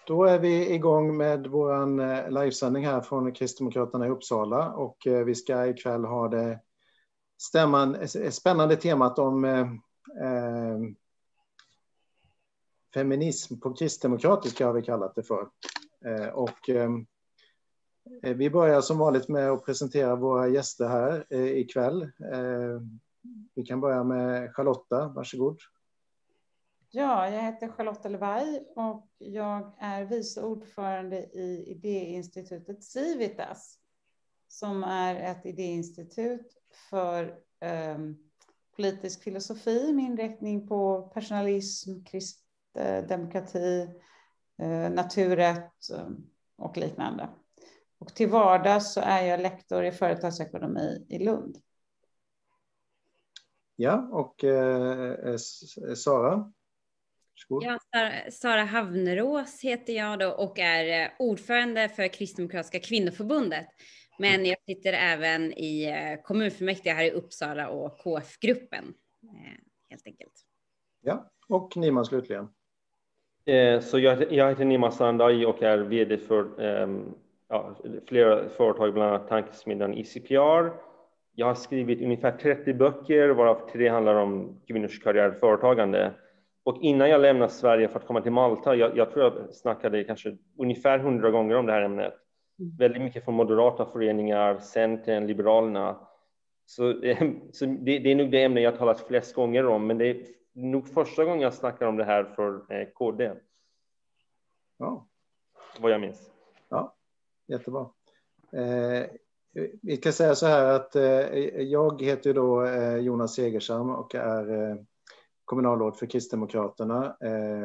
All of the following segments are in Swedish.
Då är vi igång med våran livesändning här från Kristdemokraterna i Uppsala och vi ska ikväll ha det spännande temat om feminism på kristdemokratiska har vi kallat det för. Vi börjar som vanligt med att presentera våra gäster här ikväll. Vi kan börja med Charlotta, varsågod. Ja, jag heter Charlotta Levaj och jag är vice ordförande i idéinstitutet Civitas, som är ett idéinstitut för politisk filosofi med inriktning på personalism, kristdemokrati, naturrätt och liknande. Och till vardags så är jag lektor i företagsekonomi i Lund. Ja, och Sara? Ja, Sara Havnerås heter jag då och är ordförande för Kristdemokratiska kvinnoförbundet. Men jag sitter även i kommunfullmäktige här i Uppsala och KF-gruppen, helt enkelt. Ja, och Nima slutligen. Så jag heter Nima Sandai och är vd för flera företag, bland annat tankesmedjan ICPR. Jag har skrivit ungefär 30 böcker, varav 3 handlar om kvinnors karriär och företagande. Och innan jag lämnade Sverige för att komma till Malta, jag tror jag snackade kanske ungefär 100 gånger om det här ämnet. Väldigt mycket från moderata föreningar, Centern, Liberalerna. Så det är nog det ämne jag talat flest gånger om, men det är nog första gången jag snackar om det här för KD. Ja. Vad jag minns. Ja, jättebra. Vi kan säga så här att jag heter då Jonas Segersam och är kommunalråd för Kristdemokraterna.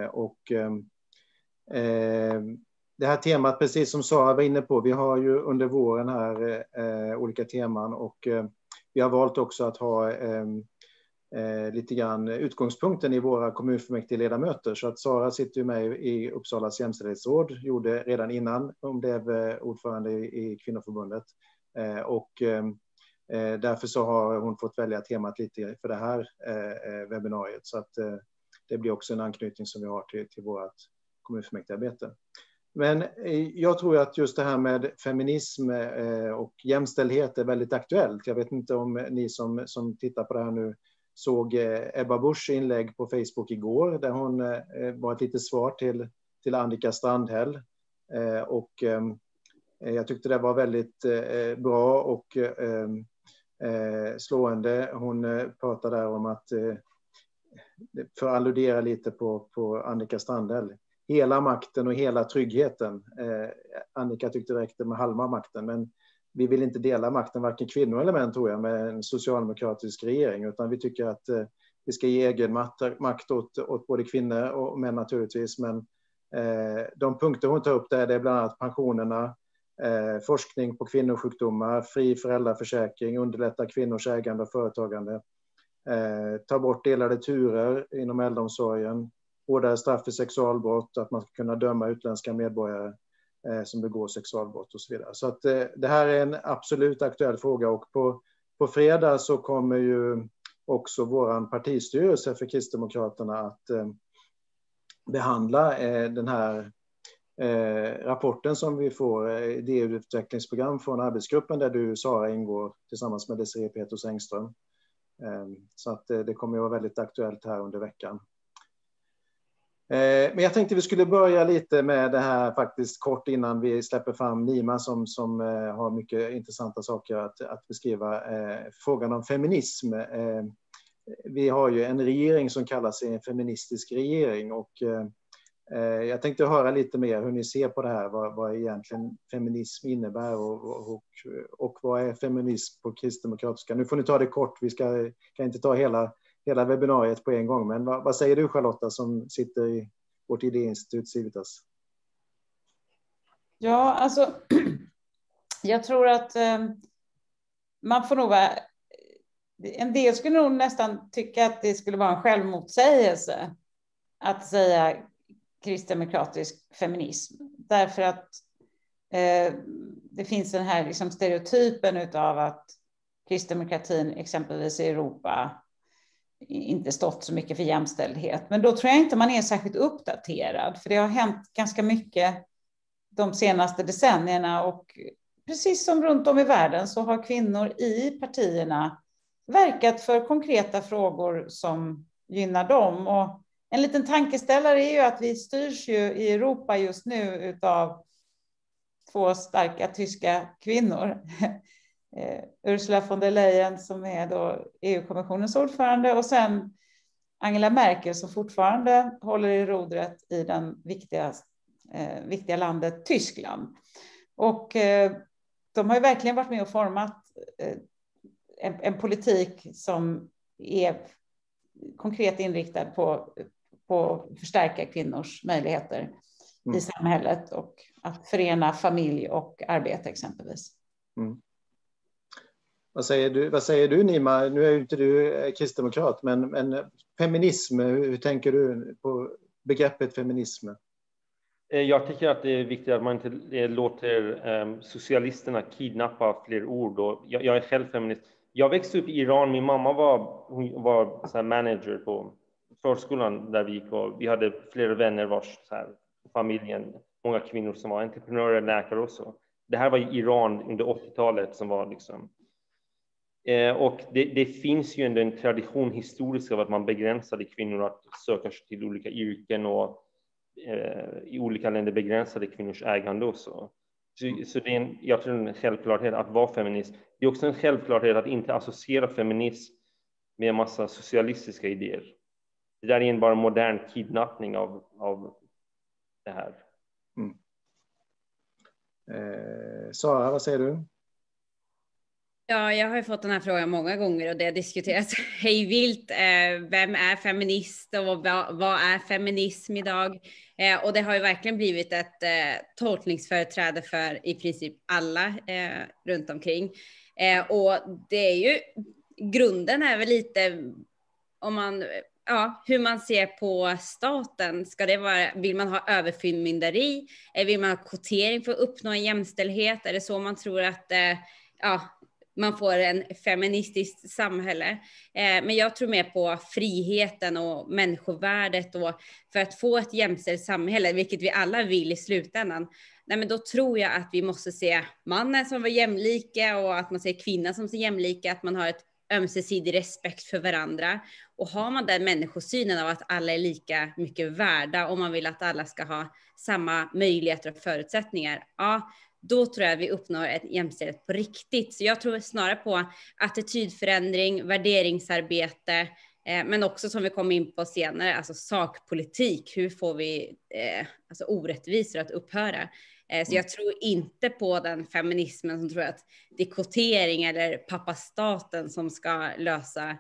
Det här temat, precis som Sara var inne på, vi har ju under våren här olika teman och vi har valt också att ha lite grann utgångspunkten i våra kommunfullmäktigeledamöter. Så att Sara sitter ju med i Uppsalas jämställdhetsråd, gjorde redan innan hon blev ordförande i kvinnoförbundet. Därför så har hon fått välja temat lite för det här webbinariet. Så att det blir också en anknytning som vi har till vårt kommunfullmäktigearbete. Men jag tror att just det här med feminism och jämställdhet är väldigt aktuellt. Jag vet inte om ni som tittar på det här nu såg Ebba Buschs inlägg på Facebook igår där hon var ett litet svar till Annika Strandhäll. Jag tyckte det var väldigt bra och slående. Hon pratade där om att, för att alludera lite på Annika Strandhäll, hela makten och hela tryggheten. Annika tyckte det räckte med halva makten, men vi vill inte dela makten, varken kvinnor eller män tror jag, med en socialdemokratisk regering, utan vi tycker att vi ska ge egen makt åt både kvinnor och män naturligtvis. Men de punkter hon tar upp där, det är bland annat pensionerna, forskning på kvinnosjukdomar, fri föräldraförsäkring, underlätta kvinnors ägande och företagande, ta bort delade turer inom äldreomsorgen, hårdare straff för sexualbrott, att man ska kunna döma utländska medborgare som begår sexualbrott och så vidare. Så att det här är en absolut aktuell fråga, och på fredag så kommer ju också våran partistyrelse för Kristdemokraterna att behandla den här rapporten som vi får, idéutvecklingsprogram från arbetsgruppen där du, Sara, ingår tillsammans med Desirée Pethrus Engström. Så att det kommer att vara väldigt aktuellt här under veckan. Men jag tänkte vi skulle börja lite med det här faktiskt kort innan vi släpper fram Nima som har mycket intressanta saker att beskriva. Frågan om feminism. Vi har ju en regering som kallar sig en feministisk regering, och jag tänkte höra lite mer hur ni ser på det här, vad egentligen feminism innebär och vad är feminism på kristdemokratiska. Nu får ni ta det kort, vi kan inte ta hela webbinariet på en gång, men vad säger du, Charlotta, som sitter i vårt idéinstitut Civitas? Ja, alltså jag tror att man får nog vara, en del skulle nog nästan tycka att det skulle vara en självmotsägelse att säga kristdemokratisk feminism, därför att det finns den här liksom stereotypen utav att kristdemokratin exempelvis i Europa inte stått så mycket för jämställdhet. Men då tror jag inte man är särskilt uppdaterad, för det har hänt ganska mycket de senaste decennierna, och precis som runt om i världen så har kvinnor i partierna verkat för konkreta frågor som gynnar dem. Och en liten tankeställare är ju att vi styrs ju i Europa just nu av 2 starka tyska kvinnor. Ursula von der Leyen som är då EU-kommissionens ordförande, och sen Angela Merkel som fortfarande håller i rodret i den viktiga landet Tyskland. Och de har ju verkligen varit med och format en politik som är konkret inriktad på att förstärka kvinnors möjligheter i samhället och att förena familj och arbete exempelvis. Mm. Vad säger du Nima? Nu är ju inte du kristdemokrat, men feminism, hur tänker du på begreppet feminism? Jag tycker att det är viktigt att man inte låter socialisterna kidnappa fler ord. Och jag är själv feminist. Jag växte upp i Iran. Min mamma var så här manager på förskolan där vi gick. Och vi hade flera vänner vars så här, familjen, många kvinnor som var entreprenörer, läkare och så. Det här var i Iran under 80-talet som var liksom... Och det finns ju ändå en tradition historiskt av att man begränsade kvinnor att söka sig till olika yrken, och i olika länder begränsade kvinnors ägande och så. Så det är jag tror en självklarhet att vara feminist. Det är också en självklarhet att inte associera feminism med en massa socialistiska idéer. Det där är bara en modern kidnappning av det här. Sara, vad säger du? Ja, jag har ju fått den här frågan många gånger och det har diskuterats hej vilt. Vem är feminist och vad är feminism idag? Och det har ju verkligen blivit ett tolkningsföreträde för i princip alla runt omkring. Och det är ju, grunden är väl lite om man... Ja, hur man ser på staten. Vill man ha överförmynderi? Vill man ha kvotering för att uppnå en jämställdhet? Är det så man tror att man får en feministiskt samhälle? Men jag tror mer på friheten och människovärdet. Och för att få ett jämställt samhälle, vilket vi alla vill i slutändan, men då tror jag att vi måste se mannen som var jämlika och att man ser kvinnan som är jämlika. Att man har ett ömsesidig respekt för varandra. Och har man den människosynen av att alla är lika mycket värda och man vill att alla ska ha samma möjligheter och förutsättningar, ja, då tror jag att vi uppnår ett jämställdhet på riktigt. Så jag tror snarare på attitydförändring, värderingsarbete, men också som vi kommer in på senare, alltså sakpolitik. Hur får vi alltså orättvisor att upphöra? Så jag tror inte på den feminismen som tror att det är kvotering eller pappastaten som ska lösa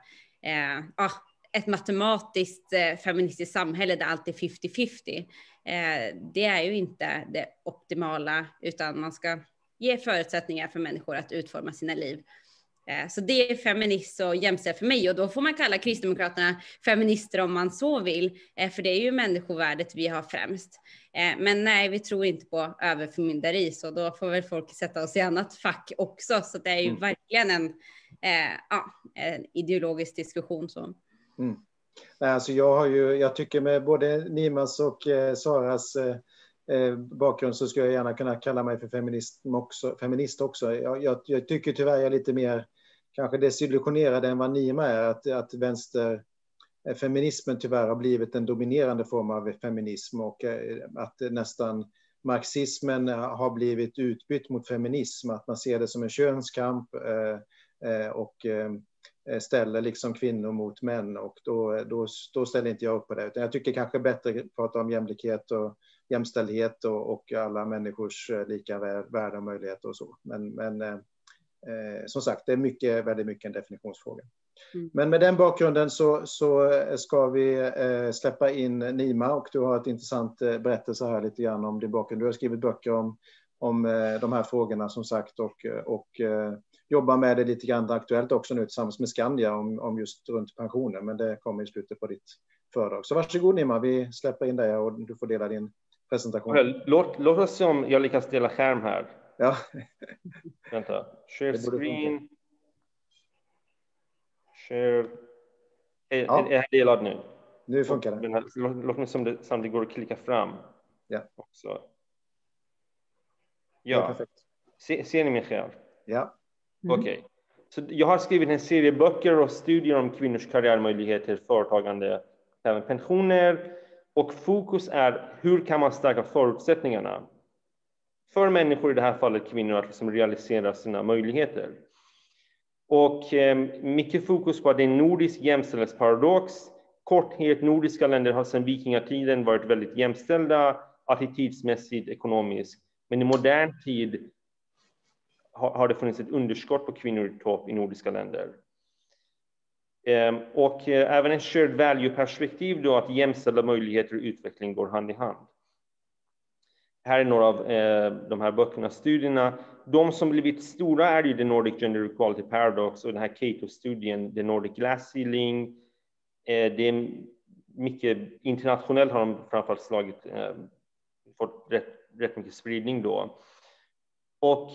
ett matematiskt feministiskt samhälle där allt är 50-50. Det är ju inte det optimala, utan man ska ge förutsättningar för människor att utforma sina liv. Så det är feminist och jämställt för mig, och då får man kalla Kristdemokraterna feminister om man så vill, för det är ju människovärdet vi har främst. Men nej, vi tror inte på överförmynderi, så då får väl folk sätta oss i annat fack också. Så det är ju verkligen en ideologisk diskussion. Så. Alltså jag tycker med både Nimas och Saras bakgrund så skulle jag gärna kunna kalla mig för feminist också. Jag tycker tyvärr jag är lite mer kanske desillusionerad än vad Nima är, att vänsterfeminismen tyvärr har blivit en dominerande form av feminism, och att nästan marxismen har blivit utbytt mot feminism, att man ser det som en könskamp och ställer liksom kvinnor mot män, och då ställer inte jag upp på det. Utan jag tycker kanske bättre prata om jämlikhet och jämställdhet och alla människors lika värde och möjligheter och så. Men som sagt, det är väldigt mycket en definitionsfråga. Men med den bakgrunden så ska vi släppa in Nima, och du har ett intressant berättelse här lite grann om din bakgrund. Du har skrivit böcker om de här frågorna som sagt, och jobbar med det lite grann aktuellt också nu tillsammans med Skandia om just runt pensionen, men det kommer i slutet på ditt föredrag. Så varsågod Nima, vi släpper in dig och du får dela din presentation. Låt oss se om jag lyckas dela skärm här. Ja. Vänta. Share screen. Share. Är det delad nu? Nu funkar det. Men låt mig som det går att klicka fram. Ja. Också. Det är Ja, perfekt. ser ni mig själv? Ja. Okej. Så jag har skrivit en serie böcker och studier om kvinnors karriärmöjligheter, företagande, även pensioner. Och fokus är hur kan man stärka förutsättningarna för människor, i det här fallet kvinnor, att liksom realisera sina möjligheter. Och mycket fokus på att det är en nordisk jämställdhetsparadox. Korthet, nordiska länder har sedan vikingatiden varit väldigt jämställda, attitydsmässigt, ekonomiskt. Men i modern tid har det funnits ett underskott på kvinnor i topp i nordiska länder. Och även en shared value-perspektiv då, att jämställda möjligheter och utveckling går hand i hand. Här är några av de här böckerna, studierna. De som blivit stora är ju The Nordic Gender Equality Paradox och den här Cato-studien, The Nordic Glass Ceiling. Det är mycket internationellt, har de framförallt fått rätt mycket spridning då. Och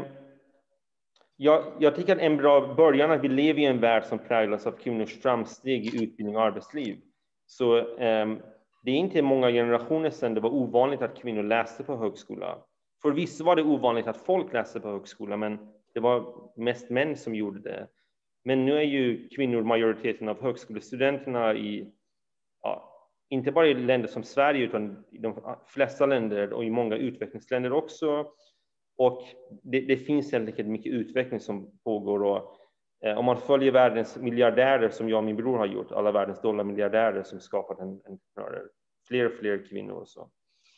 jag tycker att en bra början är att vi lever i en värld som präglas av kvinnors framsteg i utbildning och arbetsliv. Så det är inte många generationer sedan det var ovanligt att kvinnor läste på högskola. Förvisso var det ovanligt att folk läste på högskola, men det var mest män som gjorde det. Men nu är ju kvinnor majoriteten av högskolestudenterna inte bara i länder som Sverige, utan i de flesta länder och i många utvecklingsländer också. Och det finns helt enkelt mycket utveckling som pågår. Och om man följer världens miljardärer, som jag och min bror har gjort, alla världens dollarmiljardärer som skapat entreprenörer, fler och fler kvinnor och så.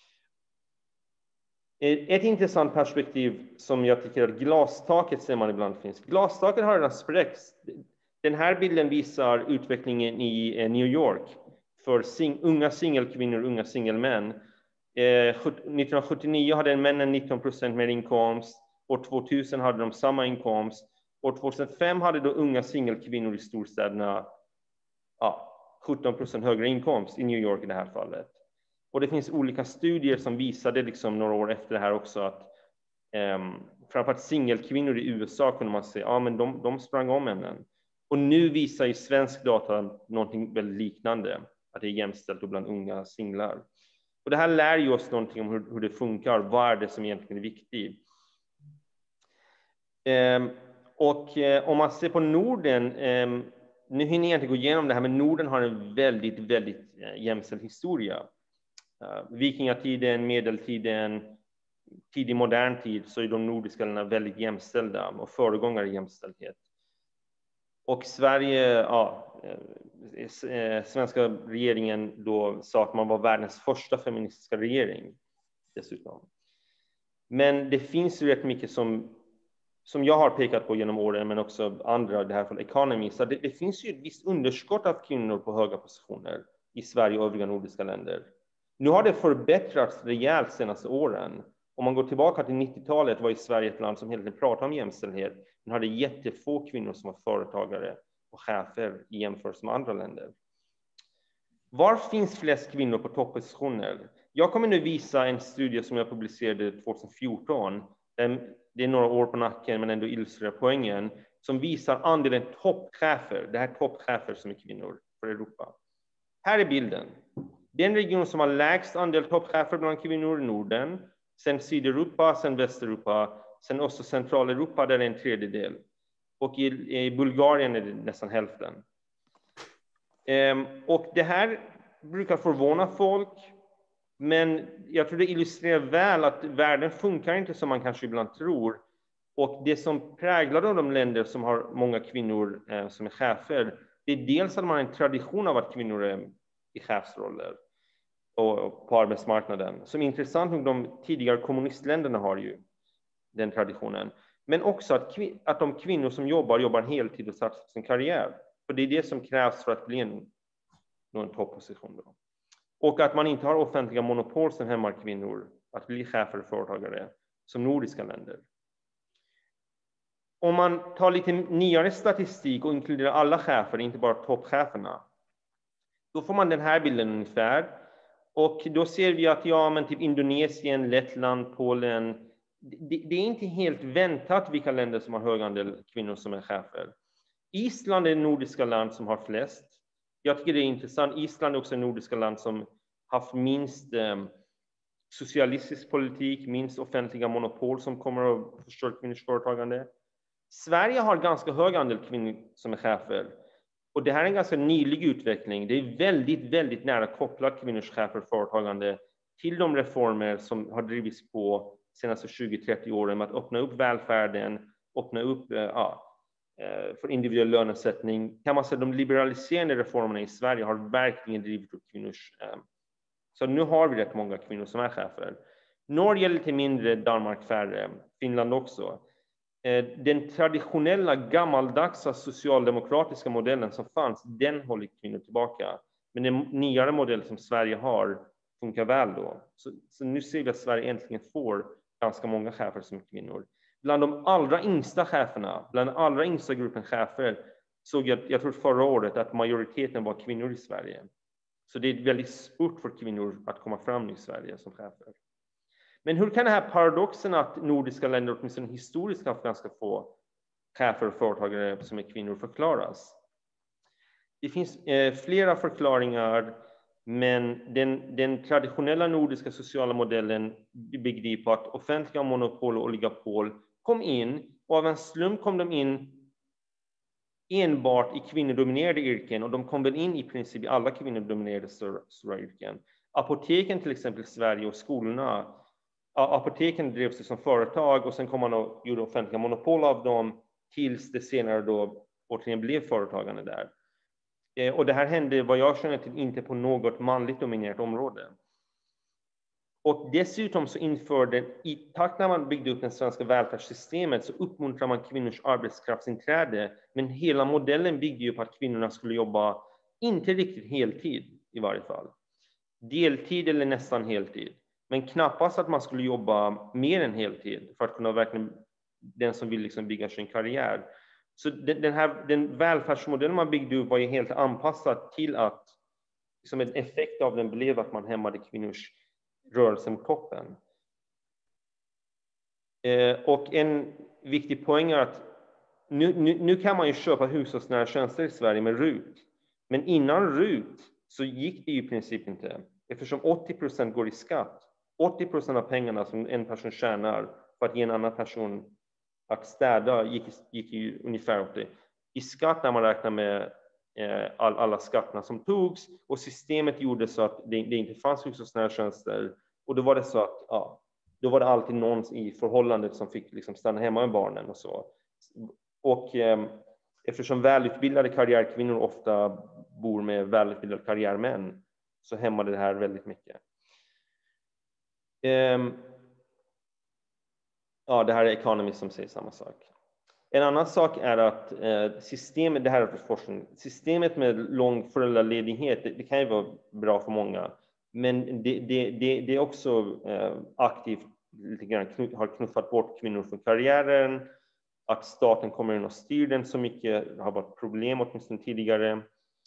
Ett intressant perspektiv som jag tycker att glastaket ser man ibland finns. Glastaket har redan spräckts. Den här bilden visar utvecklingen i New York för unga singelkvinnor och unga singelmän. 1979 hade männen 19% mer inkomst. År 2000 hade de samma inkomst. År 2005 hade då unga singelkvinnor i storstäderna 17% högre inkomst i New York i det här fallet. Och det finns olika studier som visade liksom några år efter det här också att framförallt singelkvinnor i USA kunde man se, men de sprang om männen. Och nu visar ju svensk data någonting väldigt liknande, att det är jämställt och bland unga singlar. Och det här lär ju oss någonting om hur det funkar, vad är det som egentligen är viktigt. Om man ser på Norden, nu hinner jag inte gå igenom det här, men Norden har en väldigt, väldigt jämställd historia. Vikingatiden, medeltiden, tidig modern tid, så är de nordiska länderna väldigt jämställda och föregångare i jämställdhet. Och Sverige, svenska regeringen då sa att man var världens första feministiska regering dessutom. Men det finns ju rätt mycket som jag har pekat på genom åren, men också andra, det här från Economy. Så det finns ju ett visst underskott av kvinnor på höga positioner i Sverige och övriga nordiska länder. Nu har det förbättrats rejält senaste åren. Om man går tillbaka till 90-talet var i Sverige ett land som hela tiden pratade om jämställdhet, men hade jättefå kvinnor som var företagare och chefer i jämförelse med andra länder. Var finns flest kvinnor på toppositioner? Jag kommer nu visa en studie som jag publicerade 2014. Det är några år på nacken, men ändå illustrerar poängen, som visar andelen toppchefer. Det här är toppchefer som är kvinnor för Europa. Här är bilden. Den region som har lägst andel toppchefer bland kvinnor i Norden, sen Sydeuropa, sen Västeuropa, sen också Centraleuropa där det är en tredjedel. Och i Bulgarien är det nästan hälften. Och det här brukar förvåna folk, men jag tror det illustrerar väl att världen funkar inte som man kanske ibland tror. Och det som präglar de länder som har många kvinnor som är chefer, det är dels att man har en tradition av att kvinnor är i chefsroller och på arbetsmarknaden. Som är intressant nog, de tidigare kommunistländerna har ju den traditionen. Men också att de kvinnor som jobbar heltid och satsar på sin karriär. För det är det som krävs för att bli en topposition då. Och att man inte har offentliga monopol som hämmar kvinnor att bli chefer och företagare som nordiska länder. Om man tar lite nyare statistik och inkluderar alla chefer, inte bara toppcheferna, då får man den här bilden ungefär. Och då ser vi att typ Indonesien, Lettland, Polen, det är inte helt väntat vilka länder som har hög andel kvinnor som är chefer. Island är det nordiska land som har flest. Jag tycker det är intressant. Island är också ett nordiska land som haft minst socialistisk politik, minst offentliga monopol som kommer att förstöra kvinnors företagande. Sverige har ganska hög andel kvinnor som är chefer. Och det här är en ganska nylig utveckling. Det är väldigt, väldigt nära kopplat kvinnors chefer och företagande till de reformer som har drivits på senaste 20-30 åren med att öppna upp välfärden, öppna upp för individuell lönesättning. Kan man säga att de liberaliserande reformerna i Sverige har verkligen drivit upp kvinnors... Så nu har vi rätt många kvinnor som är chefer. Norge är lite mindre, Danmark färre, Finland också. Den traditionella gammaldags socialdemokratiska modellen som fanns, den håller kvinnor tillbaka. Men den nyare modell som Sverige har funkar väl då. Så nu ser vi att Sverige äntligen får ganska många chefer som kvinnor. Bland de allra yngsta cheferna, bland den allra yngsta gruppen chefer, såg jag tror förra året att majoriteten var kvinnor i Sverige. Så det är väldigt svårt för kvinnor att komma fram i Sverige som chefer. Men hur kan den här paradoxen att nordiska länder åtminstone historiskt haft ganska få chefer och företagare som är kvinnor förklaras? Det finns flera förklaringar, men den traditionella nordiska sociala modellen bygger på att offentliga monopol och oligopol kom in, och av en slump kom de in enbart i kvinnodominerade yrken, och de kom väl in i princip i alla kvinnodominerade stora yrken. Apoteken till exempel i Sverige och skolorna, apoteken drevs som företag och sen kom man och gjorde offentliga monopol av dem tills det senare då återigen blev företagande där. Och det här hände, vad jag känner till, inte på något manligt dominerat område. Och dessutom så införde, i takt när man byggde upp det svenska välfärdssystemet, så uppmuntrar man kvinnors arbetskraftsinträde. Men hela modellen byggde ju på att kvinnorna skulle jobba, inte riktigt heltid i varje fall. Deltid eller nästan heltid. Men knappast att man skulle jobba mer än heltid för att kunna verkligen, den som vill liksom bygga sin karriär. Så den välfärdsmodellen man byggde upp var ju helt anpassad till att, som en effekt av den blev att man hämmade kvinnors rörelse mot toppen. Och en viktig poäng är att nu kan man ju köpa hushållsnära tjänster i Sverige med RUT. Men innan RUT så gick det ju i princip inte. Eftersom 80% går i skatt. 80% av pengarna som en person tjänar för att ge en annan person att städa gick ju ungefär åt det. I skatt när man räknar med alla skatterna som togs, och systemet gjorde så att det inte fanns hushållsnära tjänster, och då var det så att då var det alltid någon i förhållandet som fick liksom stanna hemma med barnen och så. Och eftersom välutbildade karriärkvinnor ofta bor med välutbildade karriärmän, så hämmade det här väldigt mycket. Det här är Economist som säger samma sak. En annan sak är att systemet, det här är för forskning, systemet med lång föräldraledighet, det kan ju vara bra för många, men det är också aktivt lite grann har knuffat bort kvinnor från karriären, att staten kommer in och styr den så mycket, det har varit problem åtminstone tidigare.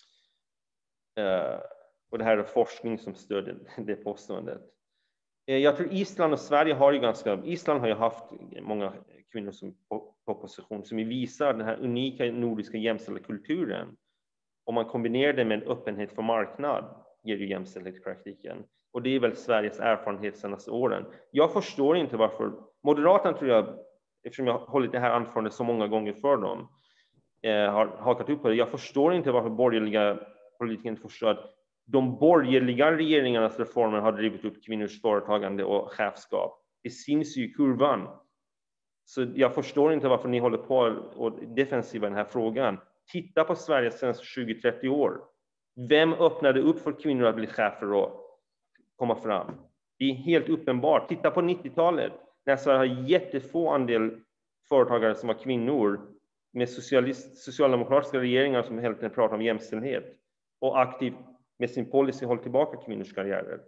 Och det här är forskning som stöder det påståendet. Jag tror Island och Sverige har ju Island har ju haft många kvinnor som på position som visar den här unika nordiska jämställda kulturen. Om man kombinerar det med en öppenhet för marknad ger ju jämställdhet i praktiken. Och det är väl Sveriges erfarenhet de senaste åren. Jag förstår inte varför Moderaterna, tror jag, eftersom jag har hållit det här anförandet så många gånger för dem, har hakat upp på det. Jag förstår inte varför borgerliga politiker inte förstår att de borgerliga regeringarnas reformer har drivit upp kvinnors företagande och chefskap. Det syns ju i kurvan. Så jag förstår inte varför ni håller på och defensiva den här frågan. Titta på Sverige senaste 20-30 år. Vem öppnade upp för kvinnor att bli chefer och komma fram? Det är helt uppenbart. Titta på 90-talet. När Sverige har jättefå andel företagare som var kvinnor, med socialdemokratiska regeringar som hela tiden pratar om jämställdhet och aktivt med sin policy håller tillbaka kvinnors karriärer.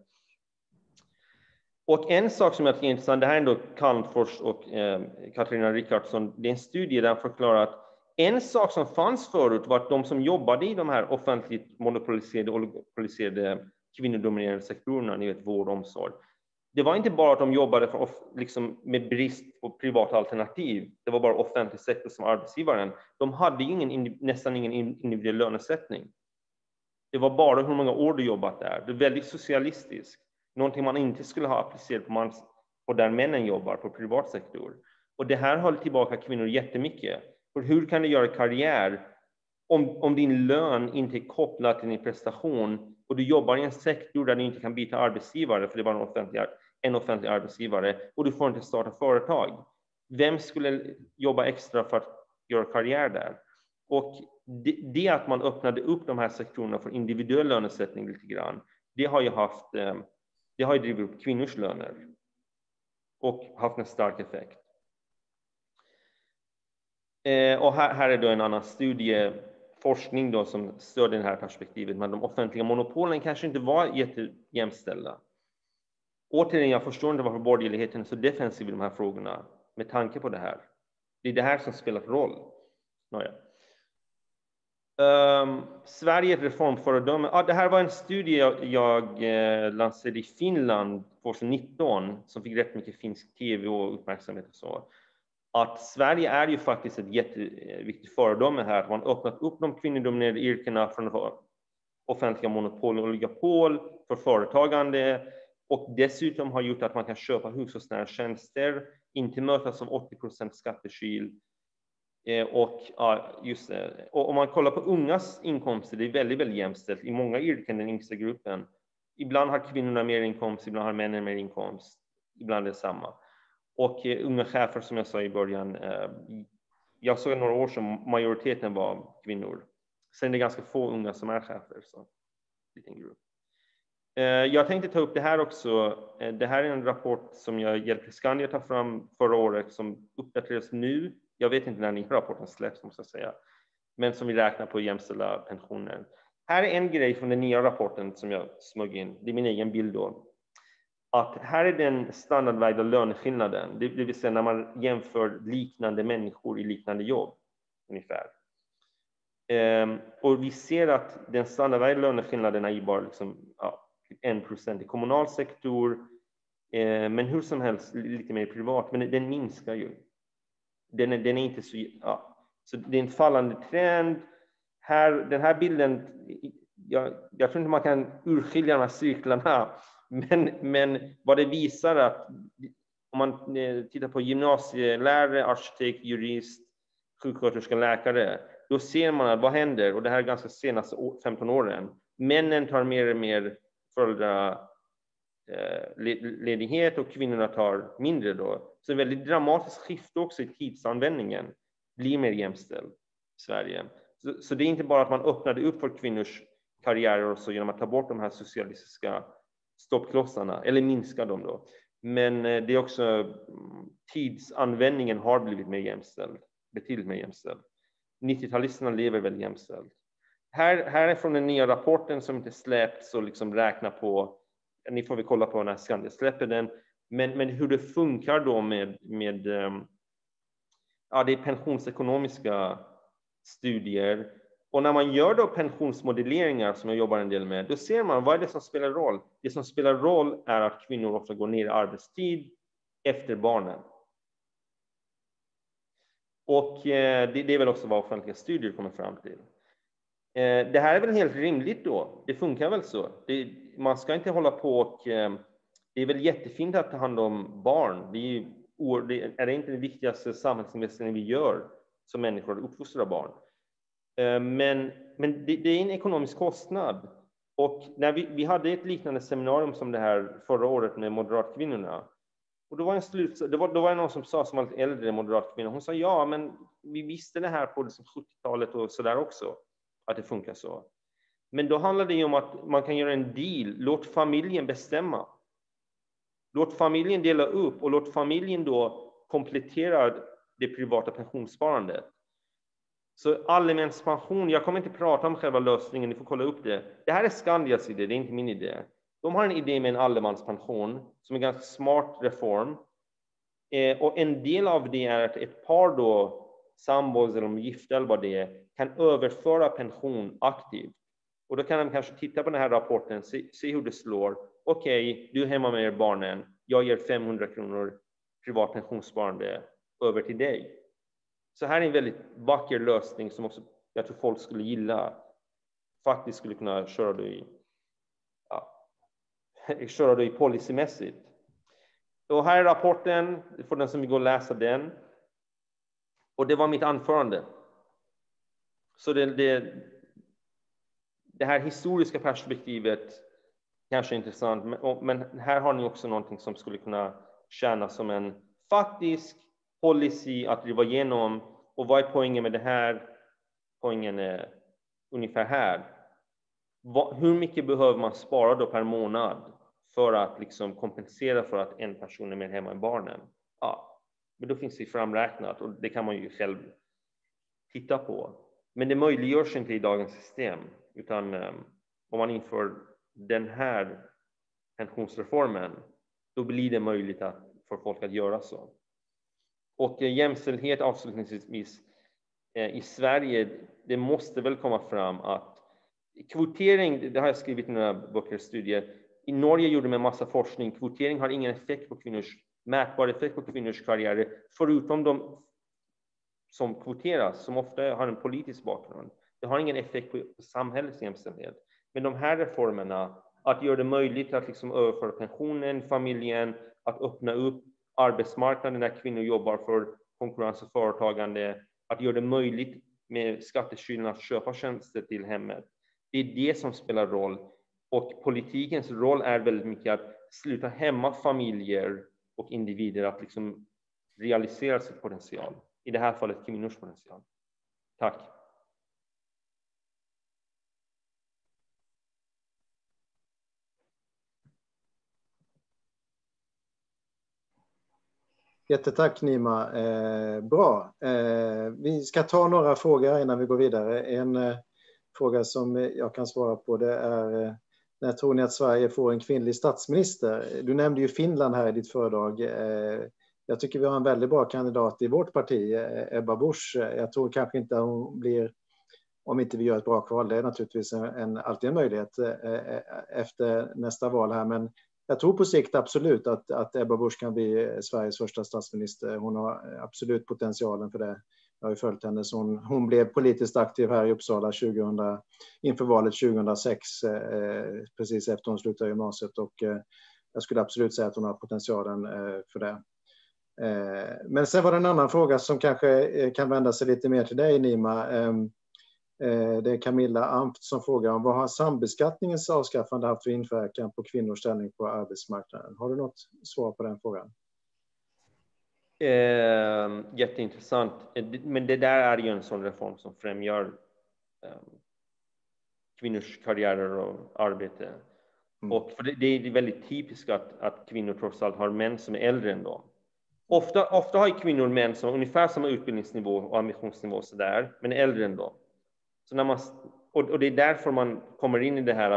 Och en sak som jag tycker är intressant, det här är ändå Calmfors och Katarina Rickardsson, det är en studie där de förklarar att en sak som fanns förut var att de som jobbade i de här offentligt monopoliserade kvinnodominerade sektorerna, ni vet vård och omsorg, det var inte bara att de jobbade liksom med brist på privata alternativ, det var bara offentlig sektor som arbetsgivaren. De hade ju nästan ingen individuell lönesättning. Det var bara hur många år du jobbat där. Det är väldigt socialistiskt. Någonting man inte skulle ha applicerat på där männen jobbar, på privat sektor. Och det här håller tillbaka kvinnor jättemycket. För hur kan du göra karriär om din lön inte är kopplad till din prestation och du jobbar i en sektor där du inte kan byta arbetsgivare, för det var en offentlig arbetsgivare, och du får inte starta företag. Vem skulle jobba extra för att göra karriär där? Och det att man öppnade upp de här sektorerna för individuell lönesättning lite grann, det har ju drivit upp kvinnors löner och haft en stark effekt. Och här är då en annan studie, forskning då, som stödjer det här perspektivet, men de offentliga monopolen kanske inte var jättejämställda. Återigen, jag förstår inte varför borgerligheten är så defensiv i de här frågorna med tanke på det här. Det är det här som spelar roll. Nåja. Sverige är ett reformföredöme. Det här var en studie jag lanserade i Finland 2019 som fick rätt mycket finsk tv och uppmärksamhet och så. Att Sverige är ju faktiskt ett jätteviktigt föredöme här. Man har öppnat upp de kvinnodominerade yrkena från offentliga monopol och oligopol för företagande, och dessutom har gjort att man kan köpa hushållsnära tjänster, inte mötas av 80% skattekil. Och om man kollar på ungas inkomster, det är väldigt, väldigt jämställt i många yrken, den yngsta gruppen. Ibland har kvinnorna mer inkomst, ibland har männen mer inkomst, ibland är det samma. Och unga chefer, som jag sa i början, jag såg några år som majoriteten var kvinnor. Sen är det ganska få unga som är chefer, så liten grupp. Jag tänkte ta upp det här också. Det här är en rapport som jag hjälpte Skandia ta fram förra året som uppdateras nu. Jag vet inte när rapporten släpps, måste jag säga. Men som vi räknar på jämställda pensioner. Här är en grej från den nya rapporten som jag smög in. Det är min egen bild då. Att här är den standardvägda löneskillnaden. Det vill säga när man jämför liknande människor i liknande jobb. Ungefär. Och vi ser att den standardvägda löneskillnaden är bara liksom, 1% i kommunal sektor. Men hur som helst lite mer privat. Men den minskar ju. Den är inte så... Så det är en fallande trend. Den här bilden... Jag tror inte man kan urskilja de här cyklarna. Men vad det visar att om man tittar på gymnasielärare, arkitekt, jurist, sjuksköterska, läkare, då ser man att vad händer, och det här är ganska senaste 15 åren. Männen tar mer och mer föräldraledighet och kvinnorna tar mindre då. Så en väldigt dramatisk skifte också i tidsanvändningen, blir mer jämställd i Sverige. Så det är inte bara att man öppnade upp för kvinnors karriärer och så genom att ta bort de här socialistiska stoppklossarna, eller minska dem då. Men det är också tidsanvändningen har blivit mer jämställd, betydligt mer jämställd. 90-talisterna lever väl jämställd. Här är från den nya rapporten som inte släppts och liksom räkna på, ni får väl kolla på när Skandia släpper den, men hur det funkar då med det är pensionsekonomiska studier. Och när man gör då pensionsmodelleringar som jag jobbar en del med, då ser man vad är det som spelar roll. Det som spelar roll är att kvinnor ofta går ner i arbetstid efter barnen. Och det är väl också vad offentliga studier kommer fram till. Det här är väl helt rimligt då. Det funkar väl så. Man ska inte hålla på och... det är väl jättefint att ta hand om barn. Det är inte den viktigaste samhällsinvesteringen vi gör som människor, att uppfostra barn. Men det är en ekonomisk kostnad. Och när vi hade ett liknande seminarium som det här förra året med moderatkvinnorna. Och då var det någon som sa, som var lite äldre moderatkvinna. Hon sa, ja men vi visste det här på 70-talet och sådär också. Att det funkar så. Men då handlar det ju om att man kan göra en deal. Låt familjen bestämma. Låt familjen dela upp och låt familjen då komplettera det privata pensionssparandet. Så allemanspension, jag kommer inte prata om själva lösningen, ni får kolla upp det. Det här är Skandias idé, det är inte min idé. De har en idé med en allemanspension som är en ganska smart reform. Och en del av det är att ett par då, sambos eller gifta eller vad det är, kan överföra pension aktivt. Och då kan de kanske titta på den här rapporten, se hur det slår. Okej, du är hemma med barnen, jag ger 500 kronor privat pensionssparande över till dig. Så här är en väldigt vacker lösning som också jag tror folk skulle gilla. faktiskt skulle kunna köra det i policymässigt. Och här är rapporten för den som vill gå och läsa den. Och det var mitt anförande. Så det här historiska perspektivet kanske är intressant. Men här har ni också någonting som skulle kunna tjäna som en faktisk policy att driva igenom. Och vad är poängen med det här? Poängen är ungefär här. Hur mycket behöver man spara då per månad för att liksom kompensera för att en person är med hemma med barnen? Ja, men då finns det framräknat och det kan man ju själv titta på. Men det möjliggörs inte i dagens system, utan om man inför den här pensionsreformen, då blir det möjligt för folk att göra så. Och jämställdhet avslutningsvis i Sverige, det måste väl komma fram att kvotering, det har jag skrivit i några böcker och studier. I Norge gjorde man en massa forskning. Kvotering har ingen effekt på mätbar effekt på kvinnors karriärer, förutom de som kvoteras, som ofta har en politisk bakgrund. Det har ingen effekt på samhällets jämställdhet. Men de här reformerna, att göra det möjligt att liksom överföra pensionen, familjen, att öppna upp arbetsmarknaden där kvinnor jobbar för konkurrens och företagande, att göra det möjligt med skattekylen att köpa tjänster till hemmet. Det är det som spelar roll. Och politikens roll är väldigt mycket att sluta hämma familjer och individer att liksom realisera sitt potential. I det här fallet kvinnors potential. Tack. Jättetack Nima. Bra. Vi ska ta några frågor innan vi går vidare. En fråga som jag kan svara på, det är: när tror ni att Sverige får en kvinnlig statsminister? Du nämnde ju Finland här i ditt föredrag. Jag tycker vi har en väldigt bra kandidat i vårt parti, Ebba Busch. Jag tror kanske inte att hon blir, om inte vi gör ett bra kval, det är naturligtvis alltid en möjlighet efter nästa val här, men jag tror på sikt absolut att Ebba Busch kan bli Sveriges första statsminister. Hon har absolut potentialen för det. Jag har ju följt henne. Hon blev politiskt aktiv här i Uppsala inför valet 2006, precis efter hon slutade gymnasiet. Och jag skulle absolut säga att hon har potentialen för det. Men sen var det en annan fråga som kanske kan vända sig lite mer till dig, Nima. Det är Camilla Amft som frågar om vad har sambeskattningens avskaffande haft för inverkan på kvinnors ställning på arbetsmarknaden? Har du något svar på den frågan? Jätteintressant. Men det där är ju en sån reform som främjar kvinnors karriärer och arbete. Och för det är väldigt typiskt att kvinnor trots allt har män som är äldre än dem. Ofta har ju kvinnor män som har ungefär samma utbildningsnivå och ambitionsnivå så där, men är äldre än dem. Så och det är därför man kommer in i det här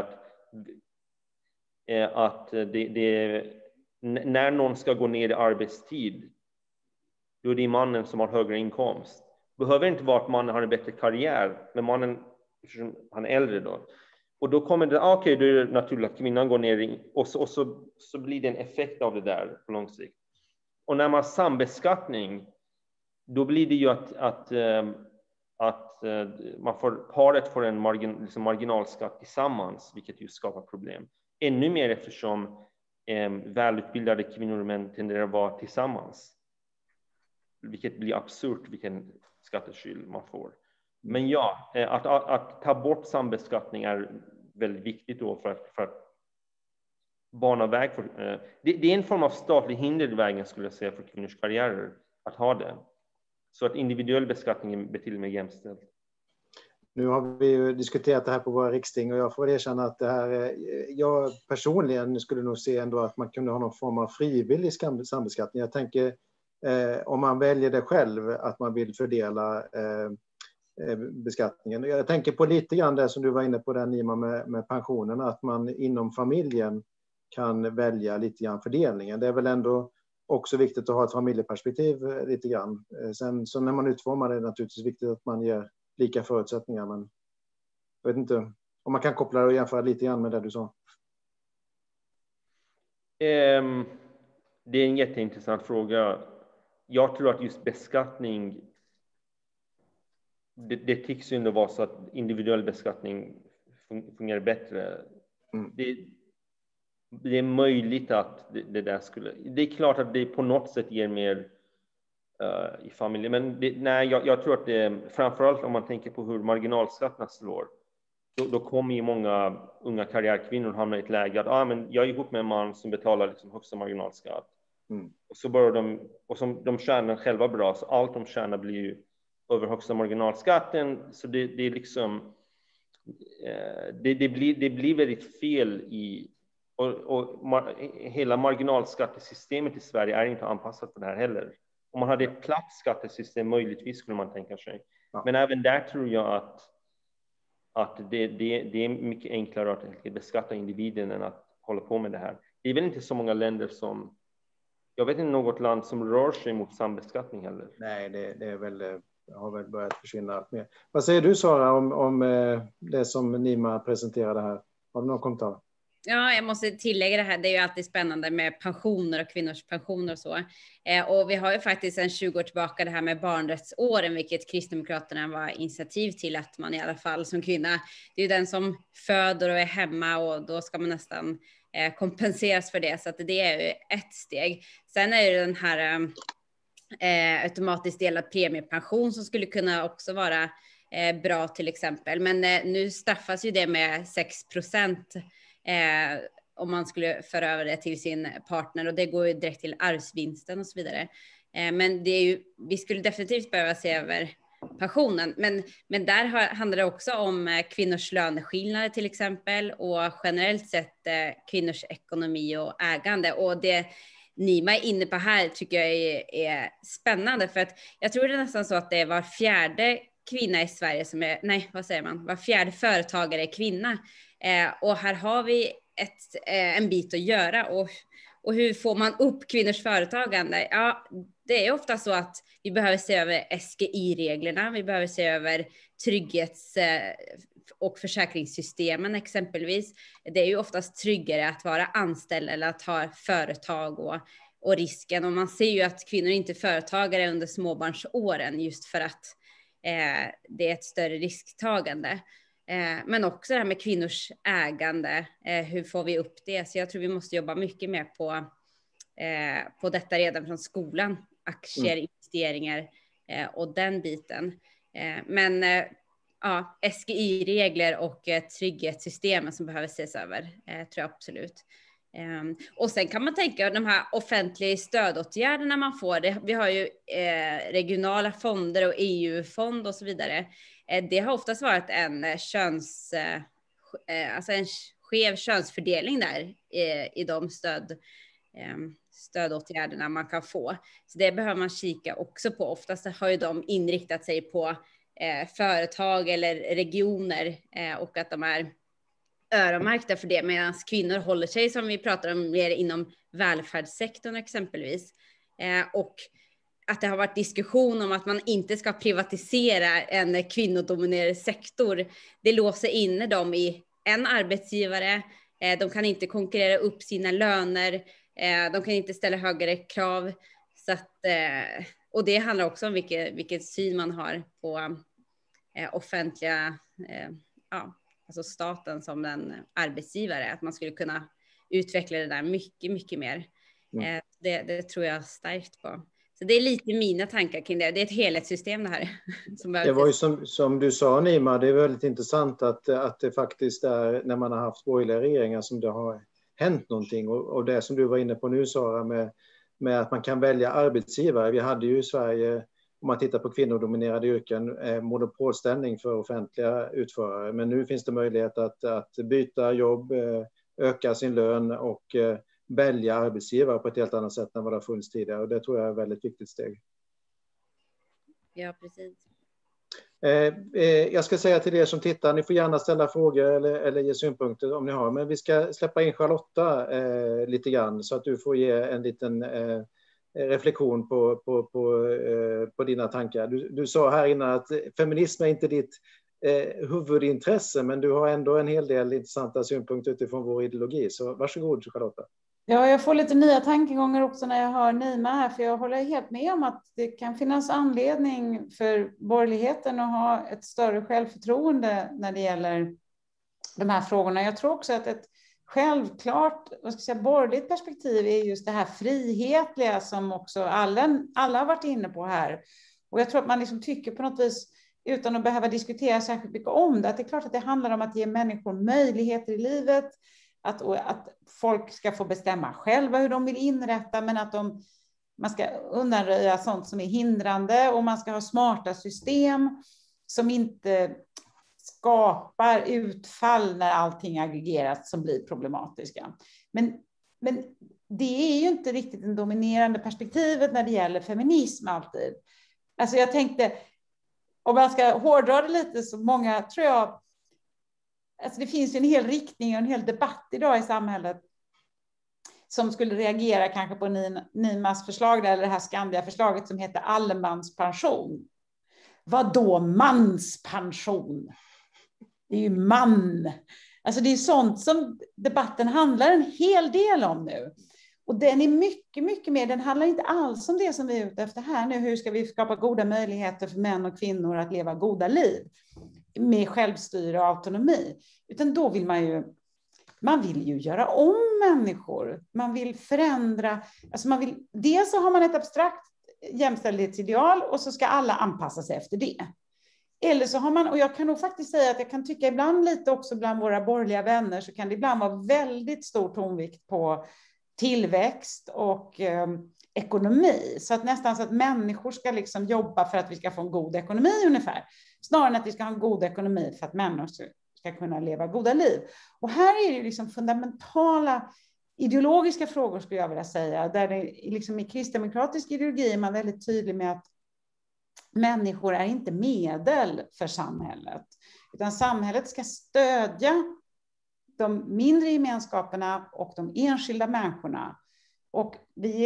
att när någon ska gå ner i arbetstid, då är det mannen som har högre inkomst. Det behöver inte vara att mannen har en bättre karriär, men mannen, han är äldre då. Och då kommer det, okej, då är det naturligt att kvinnan går ner och så blir det en effekt av det där på lång sikt. Och när man har sambeskattning, då blir det ju att paret får en marginalskatt tillsammans, vilket ju skapar problem. Ännu mer eftersom välutbildade kvinnor och män tenderar att vara tillsammans. Vilket blir absurt vilken skattekyl man får. Men ja, att ta bort sambeskattning är väldigt viktigt då för att bana väg för... Det är en form av statlig hinder i vägen, skulle jag säga, för kvinnors karriärer att ha det. Så att individuell beskattning blir till och med jämställd. Nu har vi ju diskuterat det här på våra riksting och jag får erkänna att det här, jag personligen skulle nog se ändå att man kunde ha någon form av frivillig sambeskattning. Jag tänker om man väljer det själv, att man vill fördela beskattningen. Jag tänker på lite grann det som du var inne på där, Nima, med pensionerna, att man inom familjen kan välja lite grann fördelningen. Det är väl ändå också viktigt att ha ett familjeperspektiv lite grann. Sen så när man utformar det är det naturligtvis viktigt att man ger lika förutsättningar, men jag vet inte om man kan koppla det och jämföra lite grann med det du sa. Det är en jätteintressant fråga. Jag tror att just beskattning, det tycks ju ändå vara så att individuell beskattning fungerar bättre. Det är möjligt att det där skulle... Det är klart att det på något sätt ger mer i familjen. Men jag tror att det, framförallt om man tänker på hur marginalskatterna slår, då kommer ju många unga karriärkvinnor hamna i ett läge att men jag är ihop med en man som betalar liksom högsta marginalskatt. Och så börjar de tjänar själva bra, så allt de tjänar blir ju över högsta marginalskatten. Så det är liksom det blir väldigt fel i och hela marginalskattesystemet i Sverige är inte anpassat för det här heller. Om man hade ett platt skattesystem möjligtvis skulle man tänka sig. Ja. Men även där tror jag att det är mycket enklare att beskatta individen än att hålla på med det här. Det är väl inte så många länder som, jag vet inte något land som rör sig mot sambeskattning heller. Nej, det är väl, har väl börjat försvinna allt mer. Vad säger du, Sara, om det som Nima presenterade här? Har du någon kommentar? Ja, jag måste tillägga det här. Det är ju alltid spännande med pensioner och kvinnors pensioner och så. Och vi har ju faktiskt sedan 20 år tillbaka det här med barnrättsåren, vilket Kristdemokraterna var initiativ till att man i alla fall som kvinna, det är ju den som föder och är hemma och då ska man nästan kompenseras för det. Så att det är ju ett steg. Sen är det den här automatiskt delad premiepension som skulle kunna också vara bra till exempel. Men nu straffas ju det med 6%. Om man skulle föra över det till sin partner, och det går ju direkt till arvsvinsten och så vidare. Men det är ju, vi skulle definitivt behöva se över pensionen, men där handlar det också om kvinnors löneskillnader till exempel, och generellt sett kvinnors ekonomi och ägande. Och det Nima är inne på här tycker jag är spännande, för att jag tror det är nästan så att det är var fjärde kvinna i Sverige som är, var fjärde företagare är kvinna. Och här har vi en bit att göra. Och hur får man upp kvinnors företagande? Ja, det är ofta så att vi behöver se över SGI-reglerna. Vi behöver se över trygghets- och försäkringssystemen exempelvis. Det är ju oftast tryggare att vara anställd eller att ha företag och risken. Och man ser ju att kvinnor inte är företagare under småbarnsåren just för att det är ett större risktagande. Men också det här med kvinnors ägande, hur får vi upp det? Så jag tror vi måste jobba mycket mer på detta redan från skolan. Aktier, investeringar och den biten. Men ja, SGI-regler och trygghetssystemen som behöver ses över, tror jag absolut. Och sen kan man tänka de här offentliga stödåtgärderna man får. Vi har ju regionala fonder och EU-fond och så vidare. Det har oftast varit en skev könsfördelning där i de stödåtgärderna man kan få. Så det behöver man kika också på. Oftast har ju de inriktat sig på företag eller regioner och att de är öronmärkta för det, medan kvinnor håller sig, som vi pratar om, mer inom välfärdssektorn exempelvis. Och att det har varit diskussion om att man inte ska privatisera en kvinnodominerad sektor. Det låser inne dem i en arbetsgivare. De kan inte konkurrera upp sina löner. De kan inte ställa högre krav. Så att, och det handlar också om vilket syn man har på offentliga, alltså staten som den arbetsgivare. Att man skulle kunna utveckla det där mycket, mycket mer. Det tror jag starkt på. Så det är lite mina tankar kring det. Det är ett helhetssystem det här. Det var ju som du sa, Nima, det är väldigt intressant att det faktiskt är när man har haft borgerliga regeringar som det har hänt någonting. Och det som du var inne på nu, Sara, med att man kan välja arbetsgivare. Vi hade ju i Sverige, om man tittar på kvinnodominerade yrken, monopolställning för offentliga utförare. Men nu finns det möjlighet att byta jobb, öka sin lön och välja arbetsgivare på ett helt annat sätt än vad det har funnits tidigare. Och det tror jag är ett väldigt viktigt steg. Ja, precis. Jag ska säga till er som tittar, ni får gärna ställa frågor eller ge synpunkter om ni har. Men vi ska släppa in Charlotta lite grann så att du får ge en liten reflektion på dina tankar. Du sa här innan att feminism är inte ditt huvudintresse, men du har ändå en hel del intressanta synpunkter utifrån vår ideologi. Så varsågod, Charlotta. Ja, jag får lite nya tankegångar också när jag hör Nima här, för jag håller helt med om att det kan finnas anledning för borgerligheten att ha ett större självförtroende när det gäller de här frågorna. Jag tror också att ett självklart, vad ska jag säga, borgerligt perspektiv är just det här frihetliga som också alla har varit inne på här. Och jag tror att man liksom tycker på något vis, utan att behöva diskutera särskilt mycket om det, att det är klart att det handlar om att ge människor möjligheter i livet, att folk ska få bestämma själva hur de vill inrätta, men att man ska undanröja sånt som är hindrande, och man ska ha smarta system som inte skapar utfall när allting aggregeras som blir problematiska. Men det är ju inte riktigt det dominerande perspektivet när det gäller feminism alltid. Alltså jag tänkte, om man ska hårdra det lite, så många tror jag, alltså det finns ju en hel riktning och en hel debatt idag i samhället som skulle reagera kanske på Nimas förslag, eller det här Skandia-förslaget som heter allemanspension. Vad då manspension? Det är ju man. Alltså det är sånt som debatten handlar en hel del om nu. Och den är mycket, mycket mer, den handlar inte alls om det som vi är ute efter här nu. Hur ska vi skapa goda möjligheter för män och kvinnor att leva goda liv med självstyre och autonomi. Utan då vill man vill ju göra om människor. Man vill förändra. Alltså dels så har man ett abstrakt jämställdhetsideal och så ska alla anpassa sig efter det. Eller så har man, och jag kan nog faktiskt säga att jag kan tycka ibland lite också bland våra borgerliga vänner, så kan det ibland vara väldigt stor tonvikt på tillväxt och ekonomi. Så att nästan så att människor ska liksom jobba för att vi ska få en god ekonomi ungefär. Snarare än att vi ska ha en god ekonomi för att människor ska kunna leva goda liv. Och här är det ju liksom fundamentala ideologiska frågor, skulle jag vilja säga. Där det liksom i kristdemokratisk ideologi är man väldigt tydlig med att människor är inte medel för samhället. Utan samhället ska stödja de mindre gemenskaperna och de enskilda människorna. Och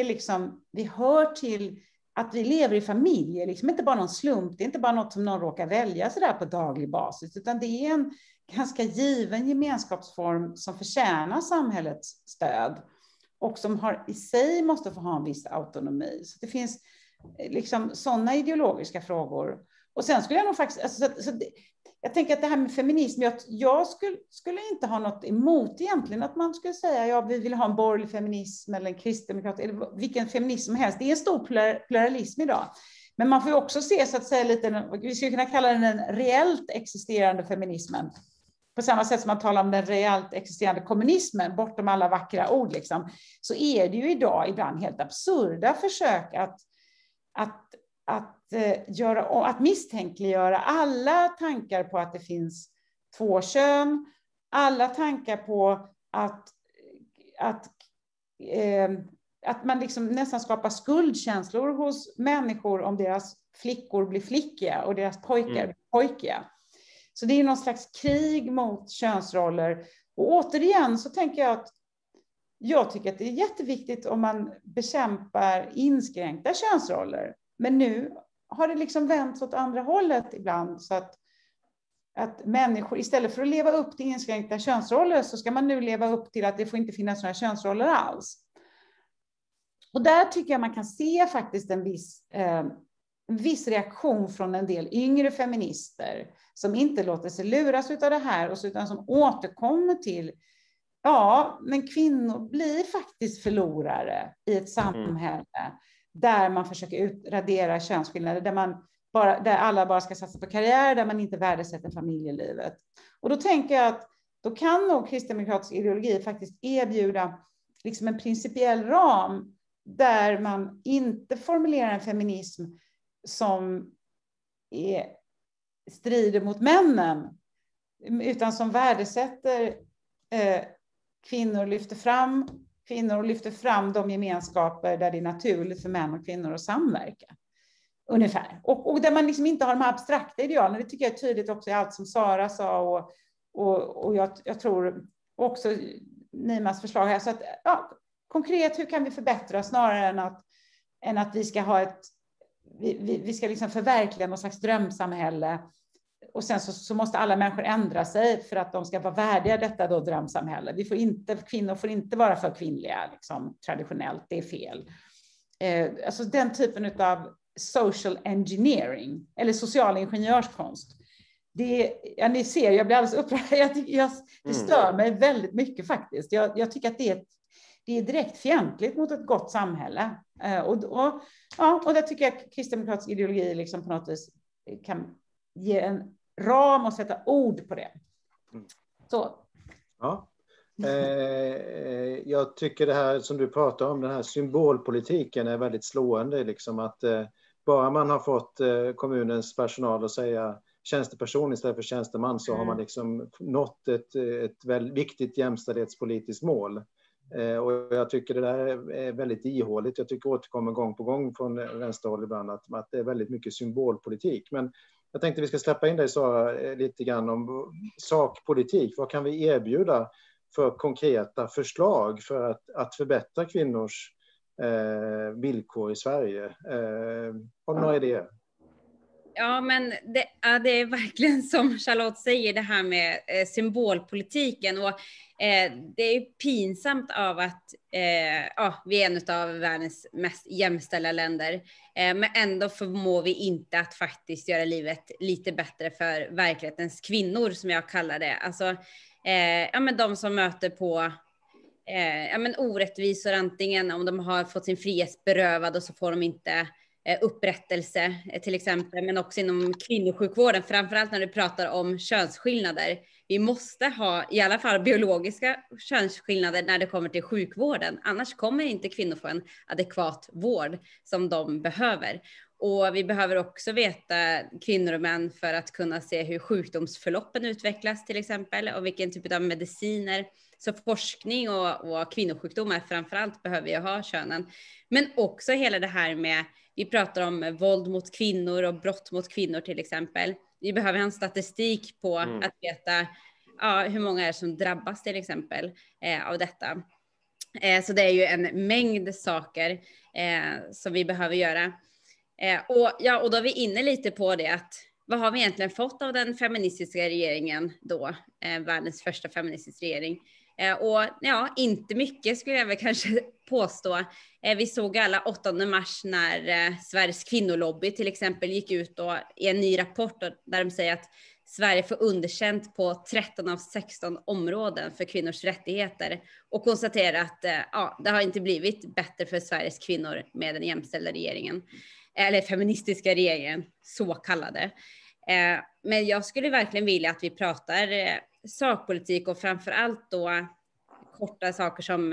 vi hör till att vi lever i familjer, liksom inte bara någon slump, det är inte bara något som någon råkar välja så där på daglig basis, utan det är en ganska given gemenskapsform som förtjänar samhällets stöd och som i sig måste få ha en viss autonomi. Så det finns liksom sådana ideologiska frågor. Och sen skulle jag nog faktiskt, jag tänker att det här med feminism, jag skulle inte ha något emot egentligen att man skulle säga, ja, vi vill ha en borgerlig feminism eller en kristdemokrat eller vilken feminism som helst. Det är en stor pluralism idag. Men man får ju också se, så att säga, lite, vi skulle kunna kalla den reellt existerande feminismen. På samma sätt som man talar om den reellt existerande kommunismen, bortom alla vackra ord liksom, så är det ju idag ibland helt absurda försök att misstänkliggöra alla tankar på att det finns två kön, alla tankar på att man liksom nästan skapar skuldkänslor hos människor om deras flickor blir flickiga och deras pojkar blir pojkiga. Så det är någon slags krig mot könsroller. Och återigen så tänker jag tycker att det är jätteviktigt om man bekämpar inskränkta könsroller. Men nu har det liksom vänts åt andra hållet ibland, så att människor istället för att leva upp till inskränkta könsroller så ska man nu leva upp till att det får inte finnas några könsroller alls. Och där tycker jag man kan se faktiskt en viss reaktion från en del yngre feminister som inte låter sig luras av det här, utan som återkommer till, ja, men kvinnor blir faktiskt förlorare i ett samhälle där man försöker radera könsskillnader, där alla bara ska satsa på karriär, där man inte värdesätter familjelivet. Och då tänker jag att då kan nog kristdemokratisk ideologi faktiskt erbjuda liksom en principiell ram där man inte formulerar en feminism som strider mot männen, utan som värdesätter kvinnor lyfter fram de gemenskaper där det är naturligt för män och kvinnor att samverka. Ungefär. Och där man liksom inte har de här abstrakta idealen. Det tycker jag är tydligt också i allt som Sara sa och jag tror också Nimas förslag här. Så att, ja, konkret, hur kan vi förbättra snarare än att vi ska ha vi ska liksom förverkliga någon slags drömsamhälle. Och sen så måste alla människor ändra sig för att de ska vara värdiga detta då drömsamhälle. Kvinnor får inte vara för kvinnliga liksom, traditionellt, det är fel. Alltså den typen av social engineering eller social ingenjörskonst, ja, ni ser, jag blir alldeles upprörd. Det stör mig väldigt mycket faktiskt. Jag tycker att det är direkt fientligt mot ett gott samhälle. Och det tycker jag kristdemokratisk ideologi liksom på något vis kan ge en ram och sätta ord på det. Så. Ja. Jag tycker det här som du pratar om, den här symbolpolitiken är väldigt slående. Liksom att bara man har fått kommunens personal att säga tjänsteperson istället för tjänsteman, så har man liksom nått ett väldigt viktigt jämställdhetspolitiskt mål. Och jag tycker det där är väldigt ihåligt. Jag tycker återkommer gång på gång från vänsterhåll ibland att det är väldigt mycket symbolpolitik. Men jag tänkte vi ska släppa in dig, Sara, lite grann om sakpolitik. Vad kan vi erbjuda för konkreta förslag för att förbättra kvinnors villkor i Sverige? Har du några idéer? Ja, men det är verkligen som Charlotte säger, det här med symbolpolitiken. Och det är pinsamt av att vi är en av världens mest jämställda länder. Men ändå förmår vi inte att faktiskt göra livet lite bättre för verklighetens kvinnor, som jag kallar det. Alltså, men de som möter på orättvisor, antingen om de har fått sin frihet berövad och så får de inte upprättelse till exempel, men också inom kvinnosjukvården, framförallt när du pratar om könsskillnader. Vi måste ha i alla fall biologiska könsskillnader när det kommer till sjukvården, annars kommer inte kvinnor få en adekvat vård som de behöver. Och vi behöver också veta kvinnor och män för att kunna se hur sjukdomsförloppen utvecklas till exempel, och vilken typ av mediciner. Så forskning och kvinnosjukdomar framförallt behöver ju ha könen. Men också hela det här med, vi pratar om våld mot kvinnor och brott mot kvinnor till exempel. Vi behöver ha en statistik på att veta hur många är det som drabbas till exempel av detta. Så det är ju en mängd saker som vi behöver göra. Och då är vi inne lite på det, att vad har vi egentligen fått av den feministiska regeringen då? Världens första feministiska regering. Och inte mycket skulle jag väl kanske påstå. Vi såg alla 8 mars när Sveriges kvinnolobby till exempel gick ut och i en ny rapport där de säger att Sverige får underkänt på 13 av 16 områden för kvinnors rättigheter, och konstaterar att det har inte blivit bättre för Sveriges kvinnor med den jämställda regeringen, eller feministiska regeringen, så kallade. Men jag skulle verkligen vilja att vi pratar sakpolitik, och framförallt då korta saker som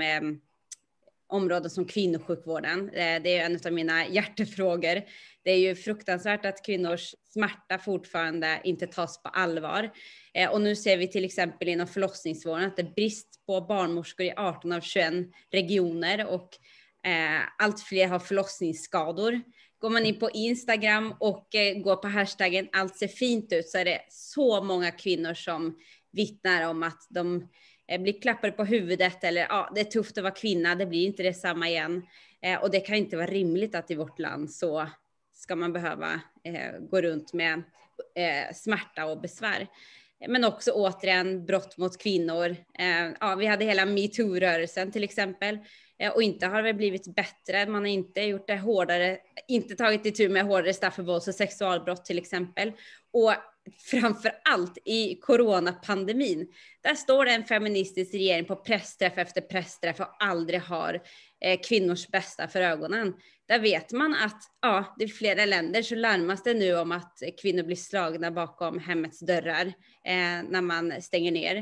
områden som kvinnosjukvården. Det är en av mina hjärtefrågor. Det är ju fruktansvärt att kvinnors smärta fortfarande inte tas på allvar. Och nu ser vi till exempel inom förlossningsvården att det är brist på barnmorskor i 18 av 21 regioner, och allt fler har förlossningsskador. Går man in på Instagram och går på hashtaggen allt ser fint ut, så är det så många kvinnor som vittnar om att de blir klappade på huvudet, eller det är tufft att vara kvinna, det blir inte detsamma igen. Och det kan inte vara rimligt att i vårt land så ska man behöva gå runt med smärta och besvär. Men också återigen brott mot kvinnor. Vi hade hela MeToo-rörelsen till exempel. Och inte har det blivit bättre. Man har inte gjort det hårdare, inte tagit itu med hårdare straff för vålds- och sexualbrott till exempel. Och framför allt i coronapandemin, där står det en feministisk regering på pressträff efter pressträff och aldrig har kvinnors bästa för ögonen. Där vet man att det är flera länder så larmas det nu om att kvinnor blir slagna bakom hemmets dörrar när man stänger ner.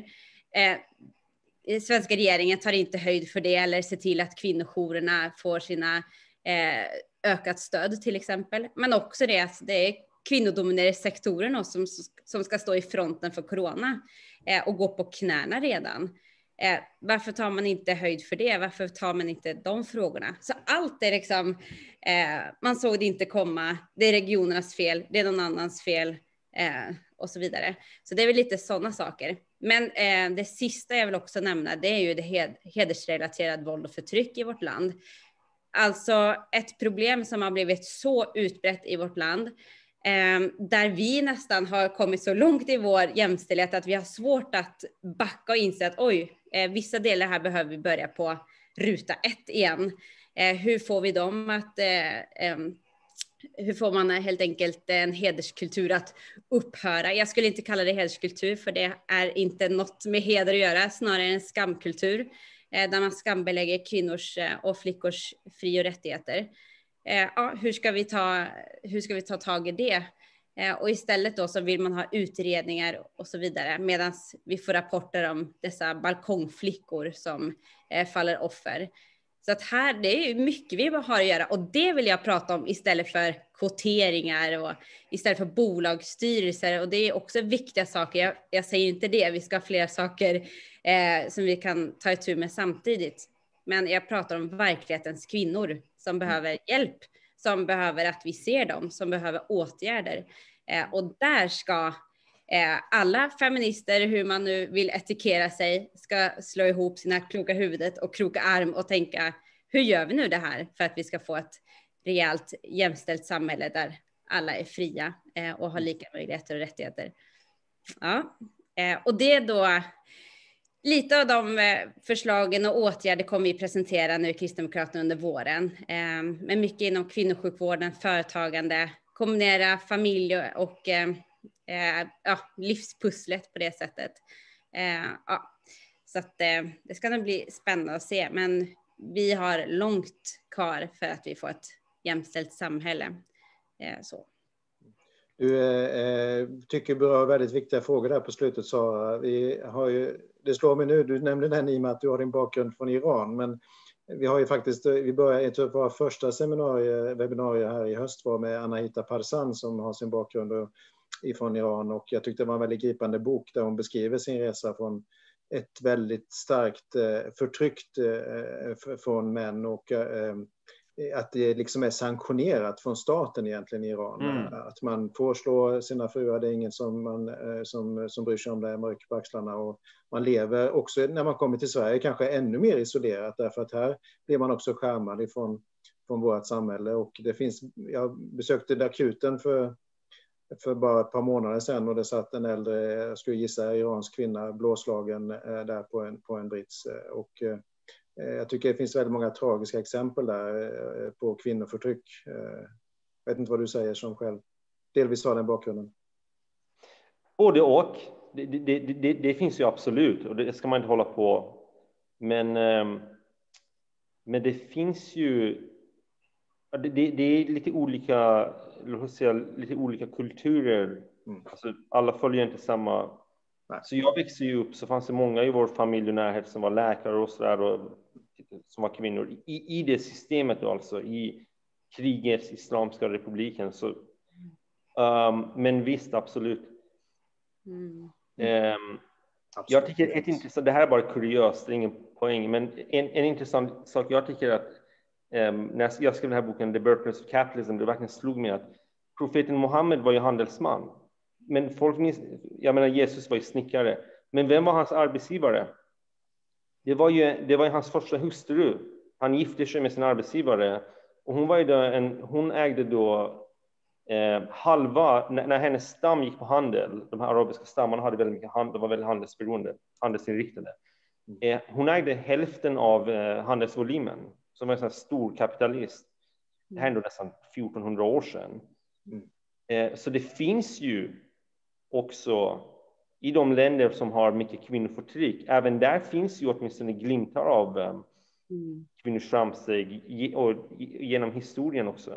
Svenska regeringen tar inte höjd för det, eller ser till att kvinnojourerna får sina ökat stöd till exempel. Men också det att det är kvinnodominerade sektorerna som ska stå i fronten för corona och gå på knäna redan. Varför tar man inte höjd för det? Varför tar man inte de frågorna? Så allt är liksom, man såg det inte komma, det är regionernas fel, det är någon annans fel och så vidare. Så det är väl lite sådana saker. Men det sista jag vill också nämna, det är ju det hedersrelaterad våld och förtryck i vårt land. Alltså ett problem som har blivit så utbrett i vårt land, där vi nästan har kommit så långt i vår jämställdhet att vi har svårt att backa och inse att vissa delar här behöver vi börja på ruta 1 igen. Hur får vi dem att hur får man helt enkelt en hederskultur att upphöra? Jag skulle inte kalla det hederskultur, för det är inte något med heder att göra, snarare en skamkultur där man skambelägger kvinnors och flickors fri- och rättigheter. Ja, hur ska vi ta tag i det? Och istället då så vill man ha utredningar och så vidare, medan vi får rapporter om dessa balkongflickor som faller offer. Så att här, det är mycket vi har att göra, och det vill jag prata om istället för kvoteringar och istället för bolagsstyrelser. Och det är också viktiga saker. Jag säger inte det, vi ska ha fler saker som vi kan ta itu med samtidigt. Men jag pratar om verklighetens kvinnor som behöver hjälp, som behöver att vi ser dem, som behöver åtgärder. Och där ska alla feminister, hur man nu vill etikera sig, ska slå ihop sina kloka huvudet och kroka arm och tänka, hur gör vi nu det här för att vi ska få ett rejält jämställt samhälle där alla är fria och har lika möjligheter och rättigheter. Ja, och det är då lite av de förslagen och åtgärder kommer vi presentera nu i Kristdemokraterna under våren. Men mycket inom kvinnosjukvården, företagande, kombinera familj och livspusslet på det sättet. Så att det ska nog bli spännande att se. Men vi har långt kvar för att vi får ett jämställt samhälle. Så. Du tycker berör väldigt viktiga frågor där på slutet, Sara. Det slår mig nu, du nämnde den i och med att du har din bakgrund från Iran, men vi har ju faktiskt, vi börjar ett av våra första webbinarier här i höst var med Anahita Parsan som har sin bakgrund ifrån Iran, och jag tyckte det var en väldigt gripande bok där hon beskriver sin resa från ett väldigt starkt förtryckt från män, och att det liksom är sanktionerat från staten egentligen i Iran. Att man får slå sina fruar, det är ingen som bryr sig om det, mörker på axlarna, och man lever också när man kommer till Sverige kanske ännu mer isolerat, därför att här blir man också skärmad ifrån vårt samhälle. Och det finns, jag besökte akuten för bara ett par månader sedan, och det satt en äldre, jag skulle gissa iransk kvinna, blåslagen där på en brits, och jag tycker det finns väldigt många tragiska exempel där på kvinnoförtryck. Jag vet inte vad du säger som själv delvis har den bakgrunden. Både och. Det finns ju absolut, och det ska man inte hålla på. Men det finns ju... Det är lite olika kulturer. Alltså, alla följer inte samma... Nej. Så jag växte ju upp, så fanns det många i vår familj och närhet som var läkare och sådär, och som var kvinnor i det systemet då, alltså i krigets Islamiska republiken. Så, men visst, absolut. Jag tycker det här är bara kuriöst, det är ingen poäng, men en intressant sak jag tycker att när jag skrev den här boken The Birthplace of Capitalism, det verkligen slog mig att profeten Muhammed var ju handelsman. Men jag menar, Jesus var ju snickare. Men vem var hans arbetsgivare? Det var ju hans första hustru. Han gifte sig med sin arbetsgivare. Och hon ägde då halva, när hennes stam gick på handel, de här arabiska stammarna hade väldigt mycket handel, var väldigt handelsberoende, handelsinriktade. Hon ägde hälften av handelsvolymen, som var en sån här stor kapitalist. Det här är ändå nästan 1400 år sedan. Så det finns ju också i de länder som har mycket kvinnoförtryck, även där finns ju åtminstone glimtar av kvinnors framsteg och genom historien också.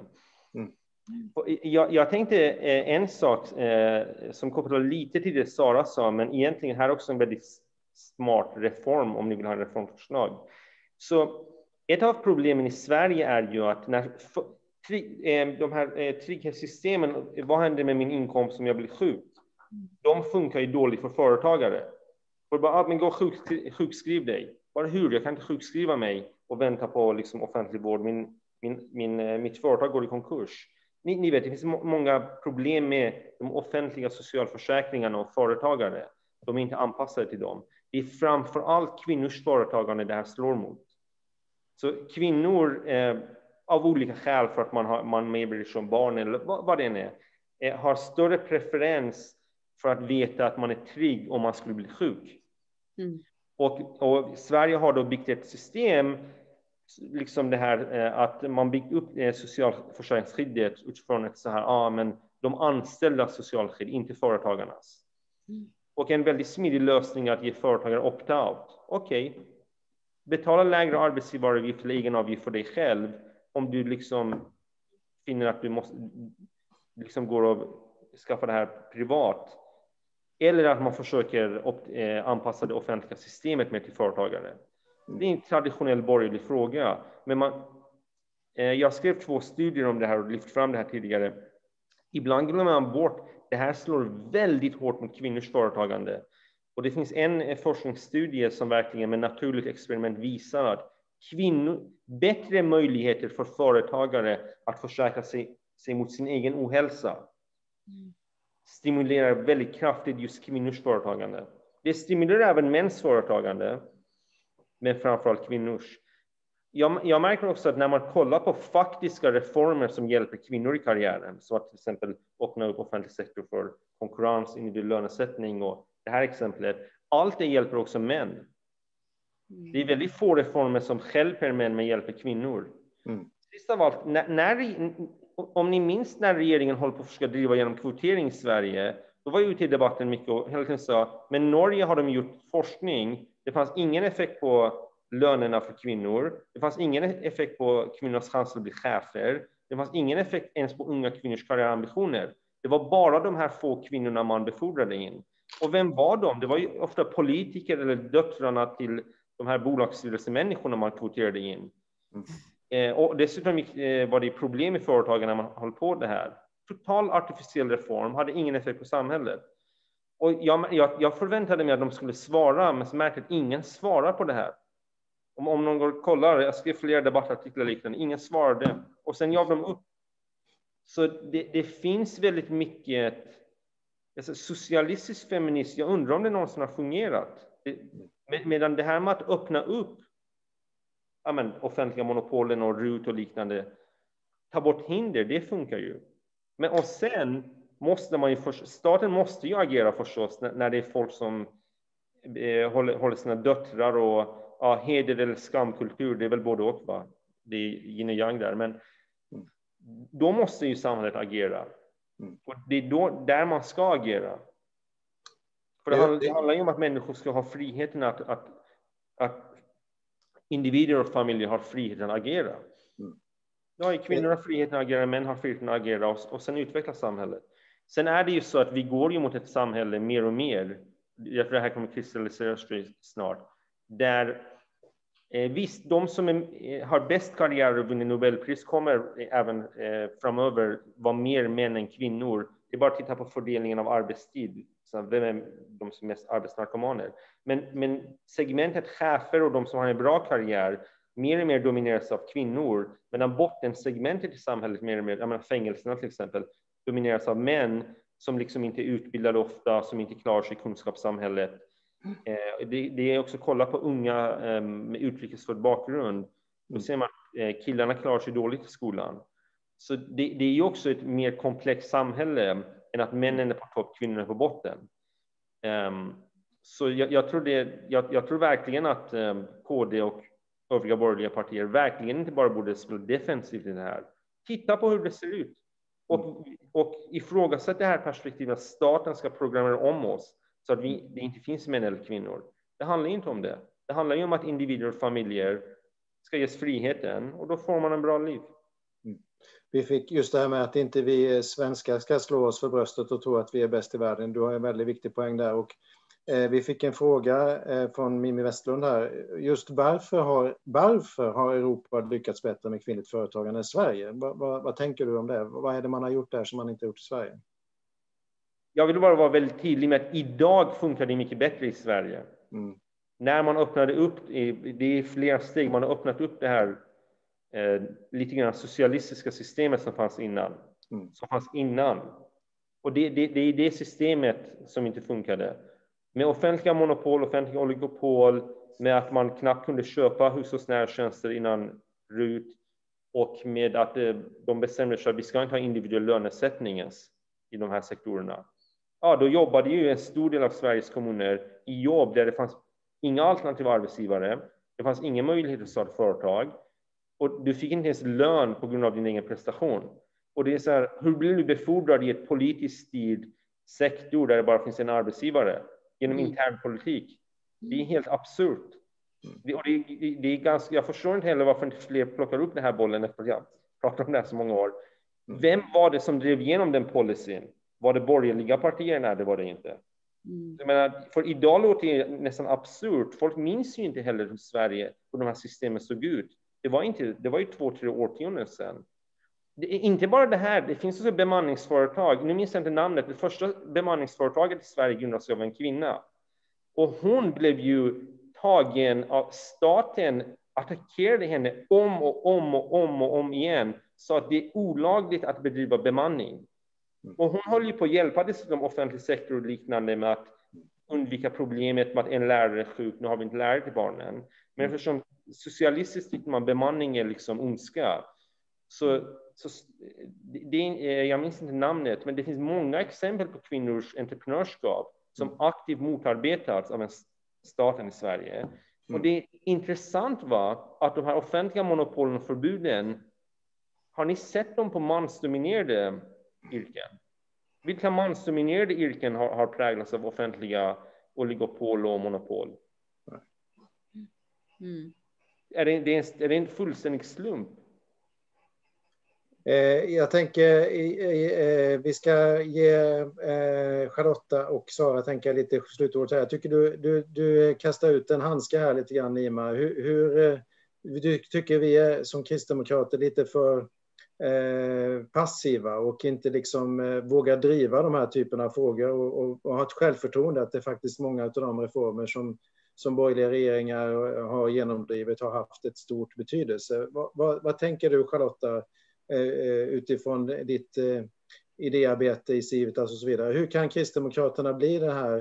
Jag tänkte en sak som kopplar lite till det Sara sa, men egentligen här också en väldigt smart reform om ni vill ha en reformförslag. Så ett av problemen i Sverige är ju att när de här trygghetssystemen, vad händer med min inkomst om jag blir sjuk? De funkar ju dåligt för företagare. För bara, men gå sjukskriv dig. Bara hur? Jag kan inte sjukskriva mig och vänta på liksom offentlig vård. Mitt företag går i konkurs. Ni vet, det finns många problem med de offentliga socialförsäkringarna och företagare. De är inte anpassade till dem. Det är framförallt kvinnors företagande det här slår mot. Så kvinnor av olika skäl, för att man blir som barn eller vad det än är, har större preferens för att veta att man är trygg om man skulle bli sjuk. Och Sverige har då byggt ett system liksom det här att man byggt upp socialförsörjningsskyddet utifrån ett så här, men de anställdas socialskydd, inte företagarnas. Och en väldigt smidig lösning är att ge företagare opt-out. Okej, betala lägre arbetsgivaravgift eller egenavgift för dig själv om du liksom finner att du måste liksom går och skaffa det här privat. Eller att man försöker anpassa det offentliga systemet mer till företagare. Det är en traditionell borgerlig fråga. Men jag skrev 2 studier om det här och lyft fram det här tidigare. Ibland glömmer man bort, det här slår väldigt hårt mot kvinnors företagande. Och det finns en forskningsstudie som verkligen med naturligt experiment visar att bättre möjligheter för företagare att försäkra sig mot sin egen ohälsa stimulerar väldigt kraftigt just kvinnors företagande. Det stimulerar även mäns företagande, men framförallt kvinnors. Jag märker också att när man kollar på faktiska reformer som hjälper kvinnor i karriären, så att till exempel öppna upp offentlig sektor för konkurrens, individuell lönesättning och det här exemplet, allt det hjälper också män. Det är väldigt få reformer som hjälper män men hjälper kvinnor. Sist av allt, om ni minns när regeringen håller på att försöka driva genom kvotering i Sverige, då var jag ute i debatten mycket och hela tiden sa, men Norge har de gjort forskning, det fanns ingen effekt på lönerna för kvinnor, det fanns ingen effekt på kvinnors chanser att bli chefer, det fanns ingen effekt ens på unga kvinnors karriärambitioner. Det var bara de här få kvinnorna man befordrade in. Och vem var de? Det var ju ofta politiker eller döttrarna till de här bolagsstyrelsemänniskorna man kvoterade in. Och dessutom var det problem i företagen när man höll på det här. Total artificiell reform hade ingen effekt på samhället. Och jag förväntade mig att de skulle svara, men så märkte att ingen svarar på det här. Om någon går och kollar, jag skrev flera debattartiklar liknande, ingen svarade. Och sen gav de upp. Så det finns väldigt mycket socialistisk feminism. Jag undrar om det någonsin har fungerat. Medan det här med att öppna upp offentliga monopolen och RUT och liknande, ta bort hinder, det funkar ju. Men och sen måste man ju staten måste ju agera förstås när det är folk som håller sina döttrar och heder eller skamkultur, det är väl både och, va? Det är yin och yang där, men då måste ju samhället agera. Och det är då där man ska agera. För det handlar ju om att människor ska ha friheten att individer och familjer har friheten att agera. Ja, kvinnor har friheten att agera, män har friheten att agera och sen utvecklas samhället. Sen är det ju så att vi går ju mot ett samhälle mer och mer, därför det här kommer kristallisera sig snart, där visst, de som har bäst karriär och vinner Nobelpris kommer även framöver vara mer män än kvinnor. Det är bara att titta på fördelningen av arbetstid. Så vem är de som är mest arbetsnarkomaner? Men segmentet chefer och de som har en bra karriär mer och mer domineras av kvinnor. Medan bottensegmentet i samhället mer och mer, jag menar fängelserna till exempel, domineras av män som liksom inte är utbildade ofta, som inte klarar sig i kunskapssamhället. Det är också att kolla på unga med utrikesfödd bakgrund. Då ser man att killarna klarar sig dåligt i skolan. Så det är ju också ett mer komplext samhälle än att männen är på topp, kvinnorna är på botten. Så jag tror verkligen att KD och övriga borgerliga partier verkligen inte bara borde spela defensivt i det här. Titta på hur det ser ut. Och ifrågasätta det här perspektivet att staten ska programmera om oss så att det inte finns män eller kvinnor. Det handlar inte om det. Det handlar ju om att individer och familjer ska ges friheten och då får man en bra liv. Vi fick just det här med att inte vi svenskar ska slå oss för bröstet och tro att vi är bäst i världen. Du har en väldigt viktig poäng där. Och vi fick en fråga från Mimmi Westlund här. Just varför har Europa lyckats bättre med kvinnligt företagande än Sverige? Vad tänker du om det? Vad är det man har gjort där som man inte gjort i Sverige? Jag vill bara vara väldigt tydlig med att idag funkar det mycket bättre i Sverige. När man öppnade upp, det är flera steg, man har öppnat upp det här lite grann socialistiska systemet som fanns innan. Och det är det systemet som inte funkade. Med offentliga monopol, offentliga oligopol, med att man knappt kunde köpa hushållsnära tjänster innan RUT och med att de bestämde sig att vi ska inte ha individuell lönesättning i de här sektorerna. Ja, då jobbade ju en stor del av Sveriges kommuner i jobb där det fanns inga alternativa arbetsgivare. Det fanns ingen möjlighet att starta företag. och du fick inte ens lön på grund av din egen prestation. Och det är så här, hur blir du befordrad i ett politiskt styrd sektor där det bara finns en arbetsgivare genom intern politik? Det är helt absurt. Det är ganska, jag förstår inte heller varför inte fler plockar upp den här bollen efter att jag pratat om det här så många år. Vem var det som drev igenom den policyn? Var det borgerliga partier? Nej, det var det inte. Jag menar, för idag låter det nästan absurt. Folk minns ju inte heller hur Sverige och de här systemen såg ut. Det var ju 2-3 årtionden sedan. Det är inte bara det här, det finns också bemanningsföretag. Nu minns jag inte namnet. Det första bemanningsföretaget i Sverige grundades av en kvinna. Och hon blev ju tagen av staten, attackerade henne om igen. Så att det är olagligt att bedriva bemanning. Och hon håller ju på att hjälpa dessutom offentlig sektor och liknande med att undvika problemet med att en lärare är sjuk. Nu har vi inte lärare till barnen. Men eftersom socialistiskt tycker man bemanning är liksom ondska. Så jag minns inte namnet, men det finns många exempel på kvinnors entreprenörskap som aktivt motarbetats av staten i Sverige. Och det intressant var att de här offentliga monopolen och förbuden, har ni sett dem på mansdominerade yrken? Vilka mansdominerade yrken har präglats av offentliga oligopol och monopol? Är det en fullständig slump? Jag tänker vi ska ge Charlotta och Sara tänka lite slutord här. Jag tycker du kastar ut en handske här lite grann, Nima. Hur du tycker vi är som kristdemokrater lite för passiva och inte liksom vågar driva de här typerna av frågor och ha ett självförtroende att det är faktiskt många av de reformer som borgerliga regeringar har genomdrivit har haft ett stort betydelse. Vad tänker du, Charlotta, utifrån ditt idéarbete i Civitas och så vidare? Hur kan Kristdemokraterna bli det här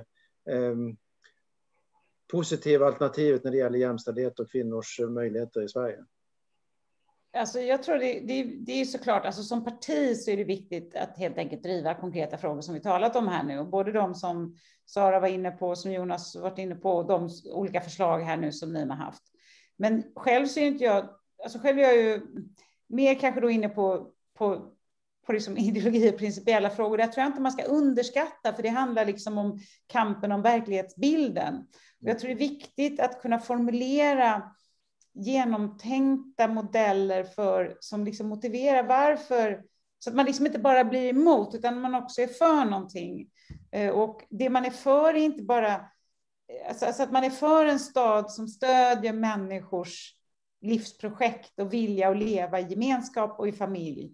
positiva alternativet när det gäller jämställdhet och kvinnors möjligheter i Sverige? Alltså jag tror det är såklart, alltså som parti så är det viktigt att helt enkelt driva konkreta frågor som vi talat om här nu. Och både de som Sara var inne på, som Jonas varit inne på, och de olika förslag här nu som ni har haft. Men själv så är inte jag, alltså själv är jag ju mer kanske då inne på liksom ideologi och principiella frågor. Det tror jag inte man ska underskatta, för det handlar liksom om kampen om verklighetsbilden. Och jag tror det är viktigt att kunna formulera genomtänkta modeller som liksom motiverar varför, så att man liksom inte bara blir emot utan man också är för någonting. Och det man är för är inte bara, alltså att man är för en stad som stödjer människors livsprojekt och vilja att leva i gemenskap och i familj.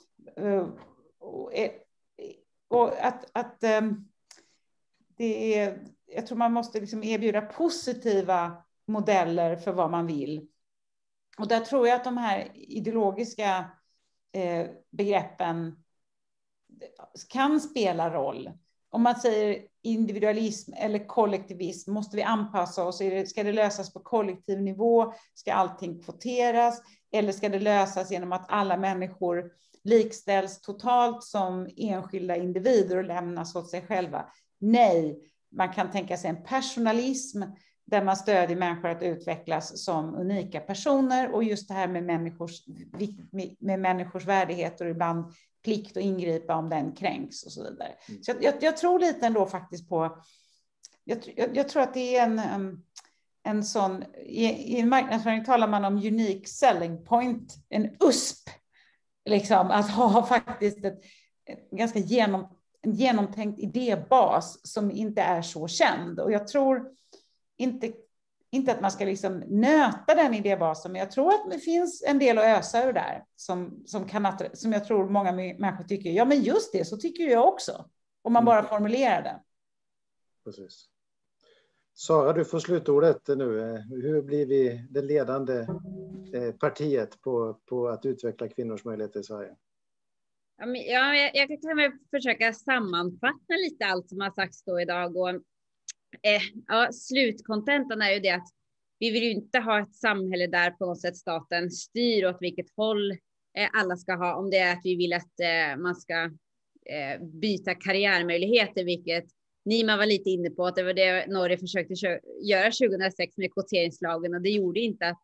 Och att det är, jag tror man måste liksom erbjuda positiva modeller för vad man vill. Och där tror jag att de här ideologiska begreppen kan spela roll. Om man säger individualism eller kollektivism, måste vi anpassa oss? Ska det lösas på kollektiv nivå? Ska allting kvoteras? Eller ska det lösas genom att alla människor likställs totalt som enskilda individer och lämnas åt sig själva? Nej, man kan tänka sig en personalism där man stödjer människor att utvecklas som unika personer, och just det här med människors värdighet och ibland plikt att ingripa om den kränks och så vidare. Så jag tror lite ändå faktiskt på, jag tror att det är en sån, i en marknadsföring talar man om unique selling point, en USP, liksom, att ha faktiskt en ganska genomtänkt idébas som inte är så känd. Och jag tror inte att man ska liksom nöta den idébasen, men jag tror att det finns en del att ösa ur där som jag tror många människor tycker, ja men just det, så tycker jag också, om man bara formulerar det. Precis. Sara, du får slutordet nu. Hur blir vi det ledande partiet på att utveckla kvinnors möjligheter i Sverige? Ja, jag kan väl försöka sammanfatta lite allt som har sagts då idag. Och, slutkontentan är ju det att vi vill ju inte ha ett samhälle där på något sätt staten styr åt vilket håll alla ska ha. Om det är att vi vill att man ska byta karriärmöjligheter, vilket Nima var lite inne på, att det var det Norge försökte göra 2006 med kvoteringslagen, och det gjorde inte att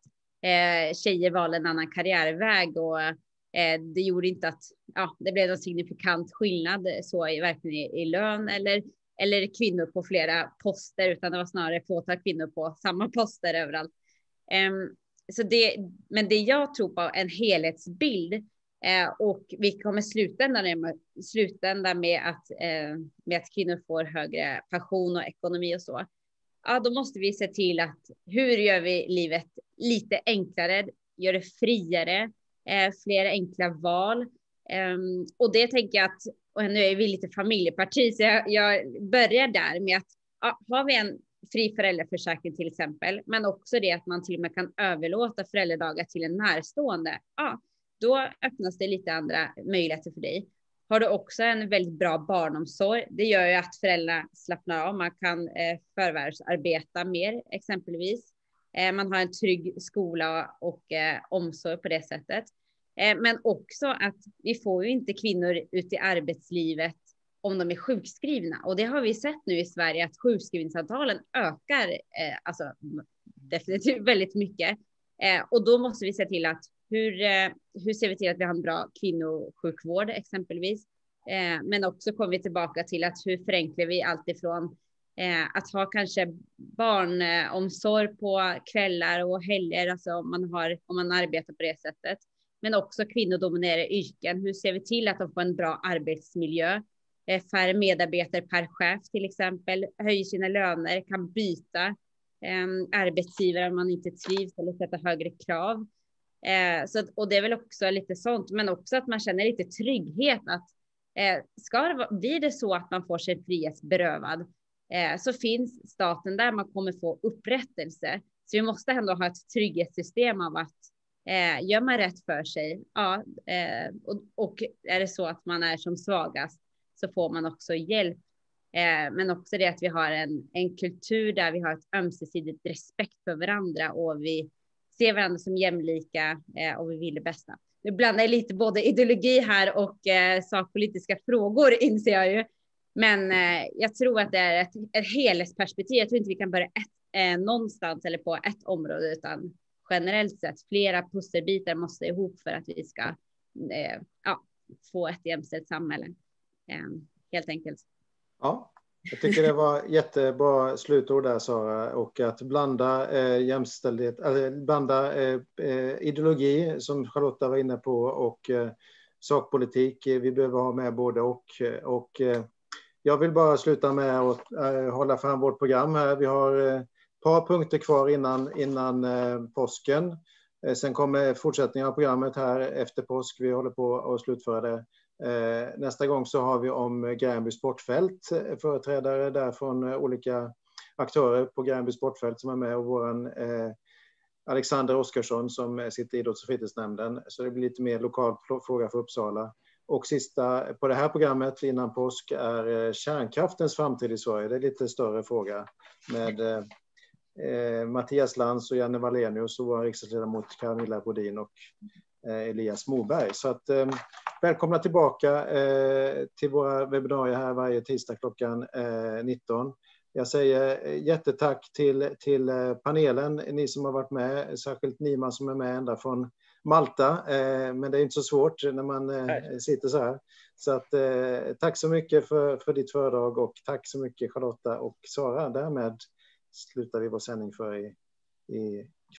tjejer valde en annan karriärväg och det gjorde inte att det blev en signifikant skillnad så verkligen i lön eller kvinnor på flera poster, utan det var snarare fåtal kvinnor på samma poster överallt. Men det jag tror på en helhetsbild och vi kommer slutända med att kvinnor får högre pension och ekonomi och så. Ja, då måste vi se till att hur gör vi livet lite enklare, gör det friare, fler enkla val. Och det tänker jag att, och nu är vi lite familjeparti, så jag börjar där med att har vi en fri föräldraförsäkring till exempel, men också det att man till och med kan överlåta föräldradagar till en närstående. Då öppnas det lite andra möjligheter för dig. Har du också en väldigt bra barnomsorg, det gör ju att föräldrar slappnar av. Man kan förvärvsarbeta mer exempelvis. Man har en trygg skola och omsorg på det sättet. Men också att vi får ju inte kvinnor ut i arbetslivet om de är sjukskrivna. Och det har vi sett nu i Sverige att sjukskrivningsantalen ökar alltså definitivt väldigt mycket. Och då måste vi se till att hur ser vi till att vi har en bra kvinnosjukvård exempelvis. Men också kommer vi tillbaka till att hur förenklar vi allt ifrån att ha kanske barnomsorg på kvällar och helger, alltså om man arbetar på det sättet. Men också kvinnodominerade yrken. Hur ser vi till att de får en bra arbetsmiljö? Färre medarbetare per chef till exempel. Höjer sina löner, kan byta arbetsgivare om man inte trivs eller sätta högre krav. Och det är väl också lite sånt. Men också att man känner lite trygghet. Att blir det så att man får sig frihetsberövad så finns staten där man kommer få upprättelse. Så vi måste ändå ha ett trygghetssystem av att gör man rätt för sig, och är det så att man är som svagast så får man också hjälp. Men också det att vi har en kultur där vi har ett ömsesidigt respekt för varandra och vi ser varandra som jämlika och vi vill det bästa. Nu blandar jag lite både ideologi här och sakpolitiska frågor, inser jag ju. Men jag tror att det är ett helhetsperspektiv. Jag tror inte vi kan börja någonstans eller på ett område, utan generellt sett flera pusselbitar måste ihop för att vi ska få ett jämställt samhälle. Helt enkelt. Ja, jag tycker det var jättebra slutord där, Sara, och att blanda jämställdhet, blanda ideologi som Charlotta var inne på och sakpolitik. Vi behöver ha med både och jag vill bara sluta med att hålla fram vårt program här. Vi har ett par punkter kvar innan påsken. Sen kommer fortsättningen av programmet här efter påsk. Vi håller på att slutföra det. Nästa gång så har vi om Gränby sportfält, företrädare där från olika aktörer på Gränby sportfält som är med, och våran Alexander Oskarsson som sitter i idrotts- och fritidsnämnden. Så det blir lite mer lokal fråga för Uppsala. Och sista på det här programmet innan påsk är kärnkraftens framtid i Sverige. Det är lite större fråga med Mattias Lantz och Janne Wallenius och vår riksdagsledamot Camilla Bodin och Elias Moberg. Så att välkomna tillbaka till våra webbinarier här varje tisdag klockan 19. Jag säger jättetack till panelen, ni som har varit med, särskilt Nima som är med ända från Malta, men det är inte så svårt när man sitter så här. Så att tack så mycket för ditt föredrag, och tack så mycket Charlotta och Sara. Därmed slutar vi vår sändning för